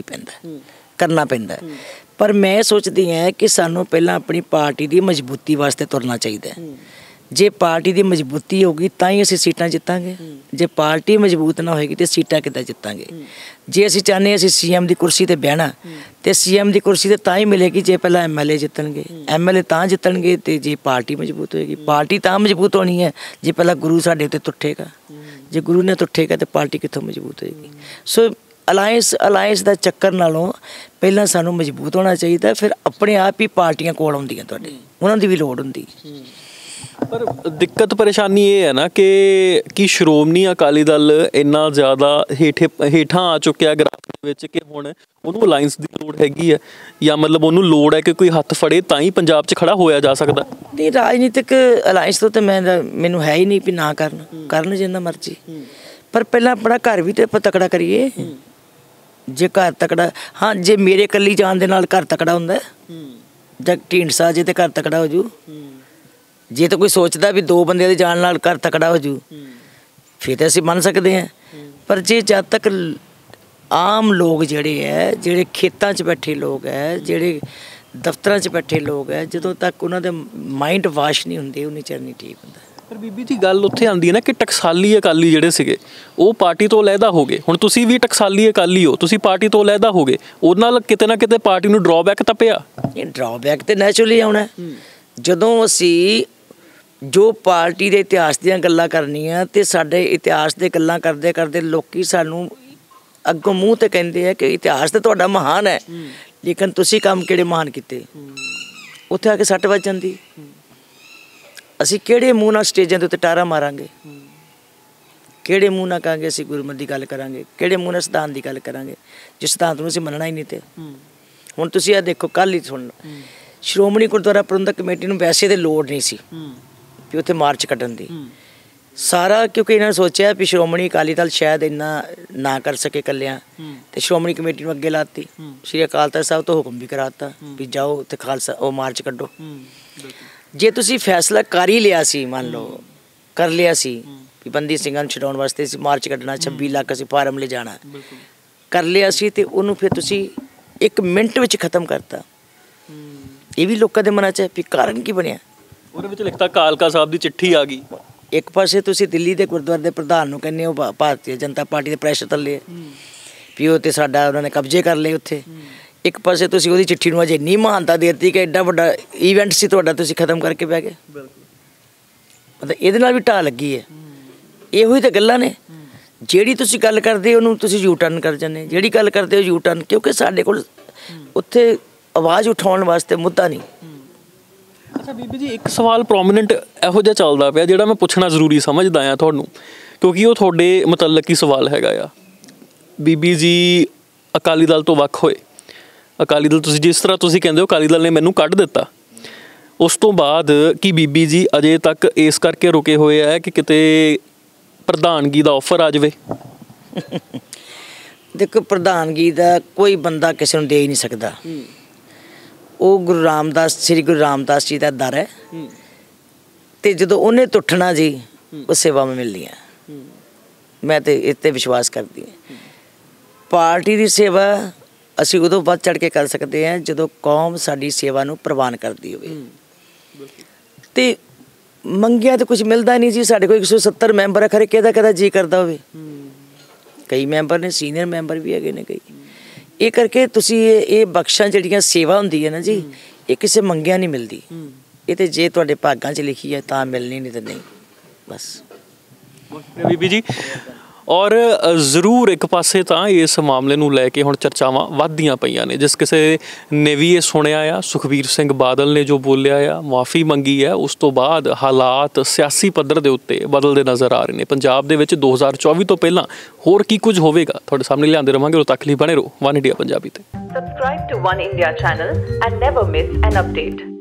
ਪੈਂਦਾ। ਪਰ ਮੈਂ ਸੋਚਦੀ ਹਾਂ ਕਿ ਸਾਨੂੰ ਪਹਿਲਾਂ ਆਪਣੀ ਪਾਰਟੀ ਦੀ ਮਜ਼ਬੂਤੀ ਵਾਸਤੇ ਤੁਰਨਾ ਚਾਹੀਦਾ। ਜੇ ਪਾਰਟੀ ਦੀ ਮਜ਼ਬੂਤੀ ਹੋਊਗੀ ਤਾਂ ਹੀ ਅਸੀਂ ਸੀਟਾਂ ਜਿੱਤਾਂਗੇ, ਜੇ ਪਾਰਟੀ ਮਜ਼ਬੂਤ ਨਾ ਹੋਏਗੀ ਤਾਂ ਸੀਟਾਂ ਕਿੱਦਾਂ ਜਿੱਤਾਂਗੇ? ਜੇ ਅਸੀਂ ਚਾਹੁੰਦੇ ਅਸੀਂ CM ਦੀ ਕੁਰਸੀ 'ਤੇ ਬਹਿਣਾ, ਅਤੇ CM ਦੀ ਕੁਰਸੀ 'ਤੇ ਤਾਂ ਹੀ ਮਿਲੇਗੀ ਜੇ ਪਹਿਲਾਂ MLA ਜਿੱਤਣਗੇ, MLA ਤਾਂ ਜਿੱਤਣਗੇ ਅਤੇ ਜੇ ਪਾਰਟੀ ਮਜ਼ਬੂਤ ਹੋਏਗੀ। ਪਾਰਟੀ ਤਾਂ ਮਜ਼ਬੂਤ ਹੋਣੀ ਹੈ ਜੇ ਪਹਿਲਾਂ ਗੁਰੂ ਸਾਡੇ ਉੱਤੇ ਤੁੱਠੇਗਾ, ਜੇ ਗੁਰੂ ਨੇ ਤੁੱਠੇਗਾ ਤਾਂ ਪਾਰਟੀ ਕਿੱਥੋਂ ਮਜ਼ਬੂਤ ਹੋਏਗੀ? ਸੋ ਅਲਾਇੰਸ ਦਾ ਚੱਕਰ ਨਾਲੋਂ ਪਹਿਲਾਂ ਸਾਨੂੰ ਮਜ਼ਬੂਤ ਹੋਣਾ ਚਾਹੀਦਾ, ਫਿਰ ਆਪਣੇ ਆਪ ਹੀ ਪਾਰਟੀਆਂ ਕੋਲ ਆਉਂਦੀਆਂ, ਤੁਹਾਡੇ ਉਹਨਾਂ ਦੀ ਵੀ ਲੋੜ ਹੁੰਦੀ। ਪਰ ਦਿੱਕਤ ਪਰੇਸ਼ਾਨੀ ਇਹ ਹੈ ਨਾ ਕਿ ਸ਼੍ਰੋਮਣੀ ਅਕਾਲੀ ਦਲ ਇੰਨਾ ਜ਼ਿਆਦਾ ਹੇਠਾਂ ਆ ਚੁੱਕਿਆ ਗ੍ਰਾਫ ਦੇ ਵਿੱਚ ਕਿ ਹੁਣ ਉਹਨੂੰ ਅਲਾਇੰਸ ਦੀ ਲੋੜ ਹੈਗੀ ਹੈ, ਜਾਂ ਮਤਲਬ ਉਹਨੂੰ ਲੋੜ ਹੈ ਕਿ ਕੋਈ ਹੱਥ ਫੜੇ ਤਾਂ ਹੀ ਪੰਜਾਬ 'ਚ ਖੜਾ ਹੋਇਆ ਜਾ ਸਕਦਾ। ਨਹੀਂ, ਰਾਜਨੀਤਿਕ ਅਲਾਇੰਸ ਤੋਂ ਤਾਂ ਮੈਨੂੰ ਹੈ ਹੀ ਨਹੀਂ ਵੀ ਨਾ ਕਰਨ ਜਿੰਨਾ ਮਰਜ਼ੀ, ਪਰ ਪਹਿਲਾਂ ਆਪਣਾ ਘਰ ਵੀ ਤਾਂ ਆਪਾਂ ਤਕੜਾ ਕਰੀਏ। ਜੇ ਘਰ ਤਕੜਾ, ਹਾਂ, ਜੇ ਮੇਰੇ ਇਕੱਲੀ ਜਾਣ ਦੇ ਨਾਲ ਘਰ ਤਕੜਾ ਹੁੰਦਾ, ਜਾਂ ਢੀਂਡਸਾ ਜੇ ਤਾਂ ਘਰ ਤਕੜਾ ਹੋ ਜੂ, ਜੇ ਤਾਂ ਕੋਈ ਸੋਚਦਾ ਵੀ 2 ਬੰਦਿਆਂ ਦੇ ਜਾਣ ਨਾਲ ਘਰ ਤਕੜਾ ਹੋ ਜੂ, ਫਿਰ ਤਾਂ ਅਸੀਂ ਮੰਨ ਸਕਦੇ ਹਾਂ। ਪਰ ਜੇ ਜਦ ਤੱਕ ਆਮ ਲੋਕ ਜਿਹੜੇ ਖੇਤਾਂ 'ਚ ਬੈਠੇ ਲੋਕ ਹੈ, ਜਿਹੜੇ ਦਫ਼ਤਰਾਂ 'ਚ ਬੈਠੇ ਲੋਕ ਹੈ, ਜਦੋਂ ਤੱਕ ਉਹਨਾਂ ਦੇ ਮਾਈਂਡ ਵਾਸ਼ ਨਹੀਂ ਹੁੰਦੇ ਉਨੀ ਚਿਰ ਨਹੀਂ ਠੀਕ ਹੁੰਦਾ। ਪਰ ਬੀਬੀ ਜੀ ਗੱਲ ਉੱਥੇ ਆਉਂਦੀ ਹੈ ਨਾ ਕਿ ਟਕਸਾਲੀ ਅਕਾਲੀ ਜਿਹੜੇ ਸੀਗੇ ਉਹ ਪਾਰਟੀ ਤੋਂ ਅਲੱਗਾ ਹੋ ਗਏ। ਹੁਣ ਤੁਸੀਂ ਵੀ ਟਕਸਾਲੀ ਅਕਾਲੀ ਹੋ, ਤੁਸੀਂ ਪਾਰਟੀ ਤੋਂ ਅਲੱਗਾ ਹੋ ਗਏ, ਉਹਦੇ ਨਾਲ ਕਿਤੇ ਨਾ ਕਿਤੇ ਪਾਰਟੀ ਨੂੰ ਡਰਾਬੈਕ ਤਾਂ ਪਿਆ। ਇਹ ਡਰਾਬੈਕ ਤੇ ਨੈਚੁਰਲੀ ਆਉਣਾ। ਜਦੋਂ ਅਸੀਂ ਜੋ ਪਾਰਟੀ ਦੇ ਇਤਿਹਾਸ ਦੀਆਂ ਗੱਲਾਂ ਕਰਨੀਆਂ ਤੇ ਸਾਡੇ ਇਤਿਹਾਸ ਦੇ ਗੱਲਾਂ ਕਰਦੇ ਕਰਦੇ ਲੋਕੀ ਸਾਨੂੰ ਅੱਗੋਂ ਮੂੰਹ ਤੇ ਕਹਿੰਦੇ ਆ ਕਿ ਇਤਿਹਾਸ ਤਾਂ ਤੁਹਾਡਾ ਮਹਾਨ ਹੈ, ਲੇਕਿਨ ਤੁਸੀਂ ਕੰਮ ਕਿਹੜੇ ਮਹਾਨ ਕੀਤੇ, ਉੱਥੇ ਆ ਕੇ ਸੱਟ ਵੱਜ ਜਾਂਦੀ। ਅਸੀਂ ਕਿਹੜੇ ਮੂੰਹ ਨਾਲ ਸਟੇਜਾਂ ਦੇ ਉੱਤੇ ਟਾਰਾ ਮਾਰਾਂਗੇ, ਕਿਹੜੇ ਮੂੰਹ ਨਾਲ ਕਹਾਂਗੇ ਅਸੀਂ ਗੁਰਮਤਿ ਦੀ ਗੱਲ ਕਰਾਂਗੇ, ਕਿਹੜੇ ਮੂੰਹ ਨਾਲ ਸਿਧਾਂਤ ਦੀ ਗੱਲ ਕਰਾਂਗੇ, ਜਿਸ ਸਿਧਾਂਤ ਨੂੰ ਅਸੀਂ ਮੰਨਣਾ ਹੀ ਨਹੀਂ। ਤੇ ਹੁਣ ਤੁਸੀਂ ਇਹ ਦੇਖੋ, ਕੱਲ੍ਹ ਹੀ ਸੁਣ ਲਓ, ਸ਼੍ਰੋਮਣੀ ਗੁਰਦੁਆਰਾ ਪ੍ਰਬੰਧਕ ਕਮੇਟੀ ਨੂੰ ਵੈਸੇ ਤਾਂ ਲੋੜ ਨਹੀਂ ਸੀ ਵੀ ਉੱਥੇ ਮਾਰਚ ਕੱਢਣ ਦੀ ਸਾਰਾ, ਕਿਉਂਕਿ ਇਹਨਾਂ ਨੇ ਸੋਚਿਆ ਵੀ ਸ਼੍ਰੋਮਣੀ ਅਕਾਲੀ ਦਲ ਸ਼ਾਇਦ ਇੰਨਾ ਨਾ ਕਰ ਸਕੇ ਇਕੱਲਿਆਂ, ਤੇ ਸ਼੍ਰੋਮਣੀ ਕਮੇਟੀ ਨੂੰ ਅੱਗੇ ਲਾਤੀ। ਸ਼੍ਰੀ ਅਕਾਲ ਤਖ਼ਤ ਸਾਹਿਬ ਤੋਂ ਹੁਕਮ ਵੀ ਕਰਾਤਾ ਵੀ ਜਾਓ ਉੱਥੇ ਖਾਲਸਾ ਉਹ ਮਾਰਚ ਕੱਢੋ। ਜੇ ਤੁਸੀਂ ਫੈਸਲਾ ਕਰ ਹੀ ਲਿਆ ਸੀ, ਮੰਨ ਲਓ ਕਰ ਲਿਆ ਸੀ ਵੀ ਬੰਦੀ ਸਿੰਘਾਂ ਨੂੰ ਛਡਾਉਣ ਵਾਸਤੇ ਅਸੀਂ ਮਾਰਚ ਕੱਢਣਾ, 26 ਲੱਖ ਅਸੀਂ ਫਾਰਮ ਲੈ ਜਾਣਾ, ਕਰ ਲਿਆ ਸੀ, ਤੇ ਉਹਨੂੰ ਫਿਰ ਤੁਸੀਂ 1 ਮਿੰਟ ਵਿੱਚ ਖ਼ਤਮ ਕਰਤਾ। ਇਹ ਵੀ ਲੋਕਾਂ ਦੇ ਮਨਾਂ 'ਚ ਹੈ ਵੀ ਕਾਰਨ ਕੀ ਬਣਿਆ। ਉਹਦੇ ਵਿੱਚ ਲਿਖਤਾ ਕਾਲਕਾ ਸਾਹਿਬ ਦੀ ਚਿੱਠੀ ਆ ਗਈ। ਇੱਕ ਪਾਸੇ ਤੁਸੀਂ ਦਿੱਲੀ ਦੇ ਗੁਰਦੁਆਰੇ ਦੇ ਪ੍ਰਧਾਨ ਨੂੰ ਕਹਿੰਦੇ ਹੋ ਭਾਰਤੀ ਜਨਤਾ ਪਾਰਟੀ ਦੇ ਪ੍ਰੈਸ਼ਰ ਥੱਲੇ ਵੀ ਉਹ ਤੇ ਸਾਡਾ ਉਹਨਾਂ ਨੇ ਕਬਜ਼ੇ ਕਰ ਲਏ ਉੱਥੇ। ਇੱਕ ਪਾਸੇ ਤੁਸੀਂ ਉਹਦੀ ਚਿੱਠੀ ਨੂੰ ਅਜੇ ਇੰਨੀ ਮਹਾਨਤਾ ਦੇ ਦਿੱਤੀ ਕਿ ਐਡਾ ਵੱਡਾ ਈਵੈਂਟ ਸੀ ਤੁਹਾਡਾ, ਤੁਸੀਂ ਖਤਮ ਕਰਕੇ ਬਹਿ ਗਏ। ਮਤਲਬ ਇਹਦੇ ਨਾਲ ਵੀ ਢਾਹ ਲੱਗੀ ਹੈ। ਇਹੋ ਹੀ ਤਾਂ ਗੱਲਾਂ ਨੇ। ਜਿਹੜੀ ਤੁਸੀਂ ਗੱਲ ਕਰਦੇ ਉਹਨੂੰ ਤੁਸੀਂ ਯੂ ਟਰਨ ਕਰ ਜਾਂਦੇ, ਜਿਹੜੀ ਗੱਲ ਕਰਦੇ ਹੋ ਯੂ ਟਰਨ, ਕਿਉਂਕਿ ਸਾਡੇ ਕੋਲ ਉੱਥੇ ਆਵਾਜ਼ ਉਠਾਉਣ ਵਾਸਤੇ ਮੁੱਦਾ ਨਹੀਂ। ਅੱਛਾ ਬੀਬੀ ਜੀ, ਇੱਕ ਸਵਾਲ ਪ੍ਰੋਮੀਨੈਂਟ ਇਹੋ ਜਿਹਾ ਚੱਲਦਾ ਪਿਆ ਜਿਹੜਾ ਮੈਂ ਪੁੱਛਣਾ ਜ਼ਰੂਰੀ ਸਮਝਦਾ ਆ ਤੁਹਾਨੂੰ, ਕਿਉਂਕਿ ਉਹ ਤੁਹਾਡੇ ਮੁਤੱਲਕ ਹੀ ਸਵਾਲ ਹੈਗਾ ਆ। ਬੀਬੀ ਜੀ ਅਕਾਲੀ ਦਲ ਤੋਂ ਵੱਖ ਹੋਏ, ਅਕਾਲੀ ਦਲ ਤੁਸੀਂ ਜਿਸ ਤਰ੍ਹਾਂ ਤੁਸੀਂ ਕਹਿੰਦੇ ਹੋ ਅਕਾਲੀ ਦਲ ਨੇ ਮੈਨੂੰ ਕੱਢ ਦਿੱਤਾ, ਉਸ ਤੋਂ ਬਾਅਦ ਕੀ ਬੀਬੀ ਜੀ ਅਜੇ ਤੱਕ ਇਸ ਕਰਕੇ ਰੁਕੇ ਹੋਏ ਆ ਕਿ ਕਿਤੇ ਪ੍ਰਧਾਨਗੀ ਦਾ ਆਫਰ ਆ ਜਾਵੇ? ਦੇਖੋ, ਪ੍ਰਧਾਨਗੀ ਦਾ ਕੋਈ ਬੰਦਾ ਕਿਸੇ ਨੂੰ ਦੇ ਹੀ ਨਹੀਂ ਸਕਦਾ। ਉਹ ਗੁਰੂ ਰਾਮਦਾਸ, ਸ੍ਰੀ ਗੁਰੂ ਰਾਮਦਾਸ ਜੀ ਦਾ ਦਰ ਹੈ, ਤੇ ਜਦੋਂ ਉਹਨੇ ਟੁੱਟਣਾ ਜੀ ਉਹ ਸੇਵਾਵਾਂ ਮਿਲਦੀਆਂ। ਮੈਂ ਤੇ ਇਸ 'ਤੇ ਵਿਸ਼ਵਾਸ ਕਰਦੀ ਹਾਂ। ਪਾਰਟੀ ਦੀ ਸੇਵਾ ਅਸੀਂ ਉਦੋਂ ਵੱਧ ਚੜ੍ਹ ਕੇ ਕਰ ਸਕਦੇ ਹਾਂ ਜਦੋਂ ਕੌਮ ਸਾਡੀ ਸੇਵਾ ਨੂੰ ਪ੍ਰਵਾਨ ਕਰਦੀ ਹੋਵੇ। ਤੇ ਮੰਗਿਆ ਤਾਂ ਕੁਝ ਮਿਲਦਾ ਨਹੀਂ ਜੀ। ਸਾਡੇ ਕੋਲ 170 ਮੈਂਬਰ ਹੈ, ਖਰੇ ਕਿਹਦਾ ਜੀ ਕਰਦਾ ਹੋਵੇ। ਕਈ ਮੈਂਬਰ ਨੇ, ਸੀਨੀਅਰ ਮੈਂਬਰ ਵੀ ਹੈਗੇ ਨੇ ਕਈ। ਇਹ ਕਰਕੇ ਤੁਸੀਂ ਇਹ ਬਖਸ਼ਾਂ ਜਿਹੜੀਆਂ ਸੇਵਾ ਹੁੰਦੀ ਹੈ ਨਾ ਜੀ, ਇਹ ਕਿਸੇ ਮੰਗਿਆ ਨਹੀਂ ਮਿਲਦੀ। ਇਹ ਤੇ ਜੇ ਤੁਹਾਡੇ ਭਾਗਾਂ 'ਚ ਲਿਖੀ ਹੈ ਤਾਂ ਮਿਲਣੀ, ਨਹੀਂ ਤਾਂ ਨਹੀਂ। ਬਸ ਬੀਬੀ ਜੀ, ਔਰ ਜ਼ਰੂਰ ਇੱਕ ਪਾਸੇ ਤਾਂ ਇਸ ਮਾਮਲੇ ਨੂੰ ਲੈ ਕੇ ਹੁਣ ਚਰਚਾਵਾਂ ਵੱਧਦੀਆਂ ਪਈਆਂ ਨੇ। ਜਿਸ ਕਿਸੇ ਨੇ ਵੀ ਇਹ ਸੁਣਿਆ ਆ, ਸੁਖਬੀਰ ਸਿੰਘ ਬਾਦਲ ਨੇ ਜੋ ਬੋਲਿਆ ਆ, ਮੁਆਫੀ ਮੰਗੀ ਹੈ, ਉਸ ਤੋਂ ਬਾਅਦ ਹਾਲਾਤ ਸਿਆਸੀ ਪੱਧਰ ਦੇ ਉੱਤੇ ਬਦਲਦੇ ਨਜ਼ਰ ਆ ਰਹੇ ਨੇ। ਪੰਜਾਬ ਦੇ ਵਿੱਚ 2024 ਤੋਂ ਪਹਿਲਾਂ ਹੋਰ ਕੀ ਕੁਝ ਹੋਵੇਗਾ ਤੁਹਾਡੇ ਸਾਹਮਣੇ ਲਿਆਉਂਦੇ ਰਹਾਂਗੇ। ਉਦੋਂ ਤੱਕ ਲਈ ਬਣੇ ਰਹੋ ਵਨ ਇੰਡੀਆ ਪੰਜਾਬੀ ਤੇ। Subscribe to One India channel and never miss an update.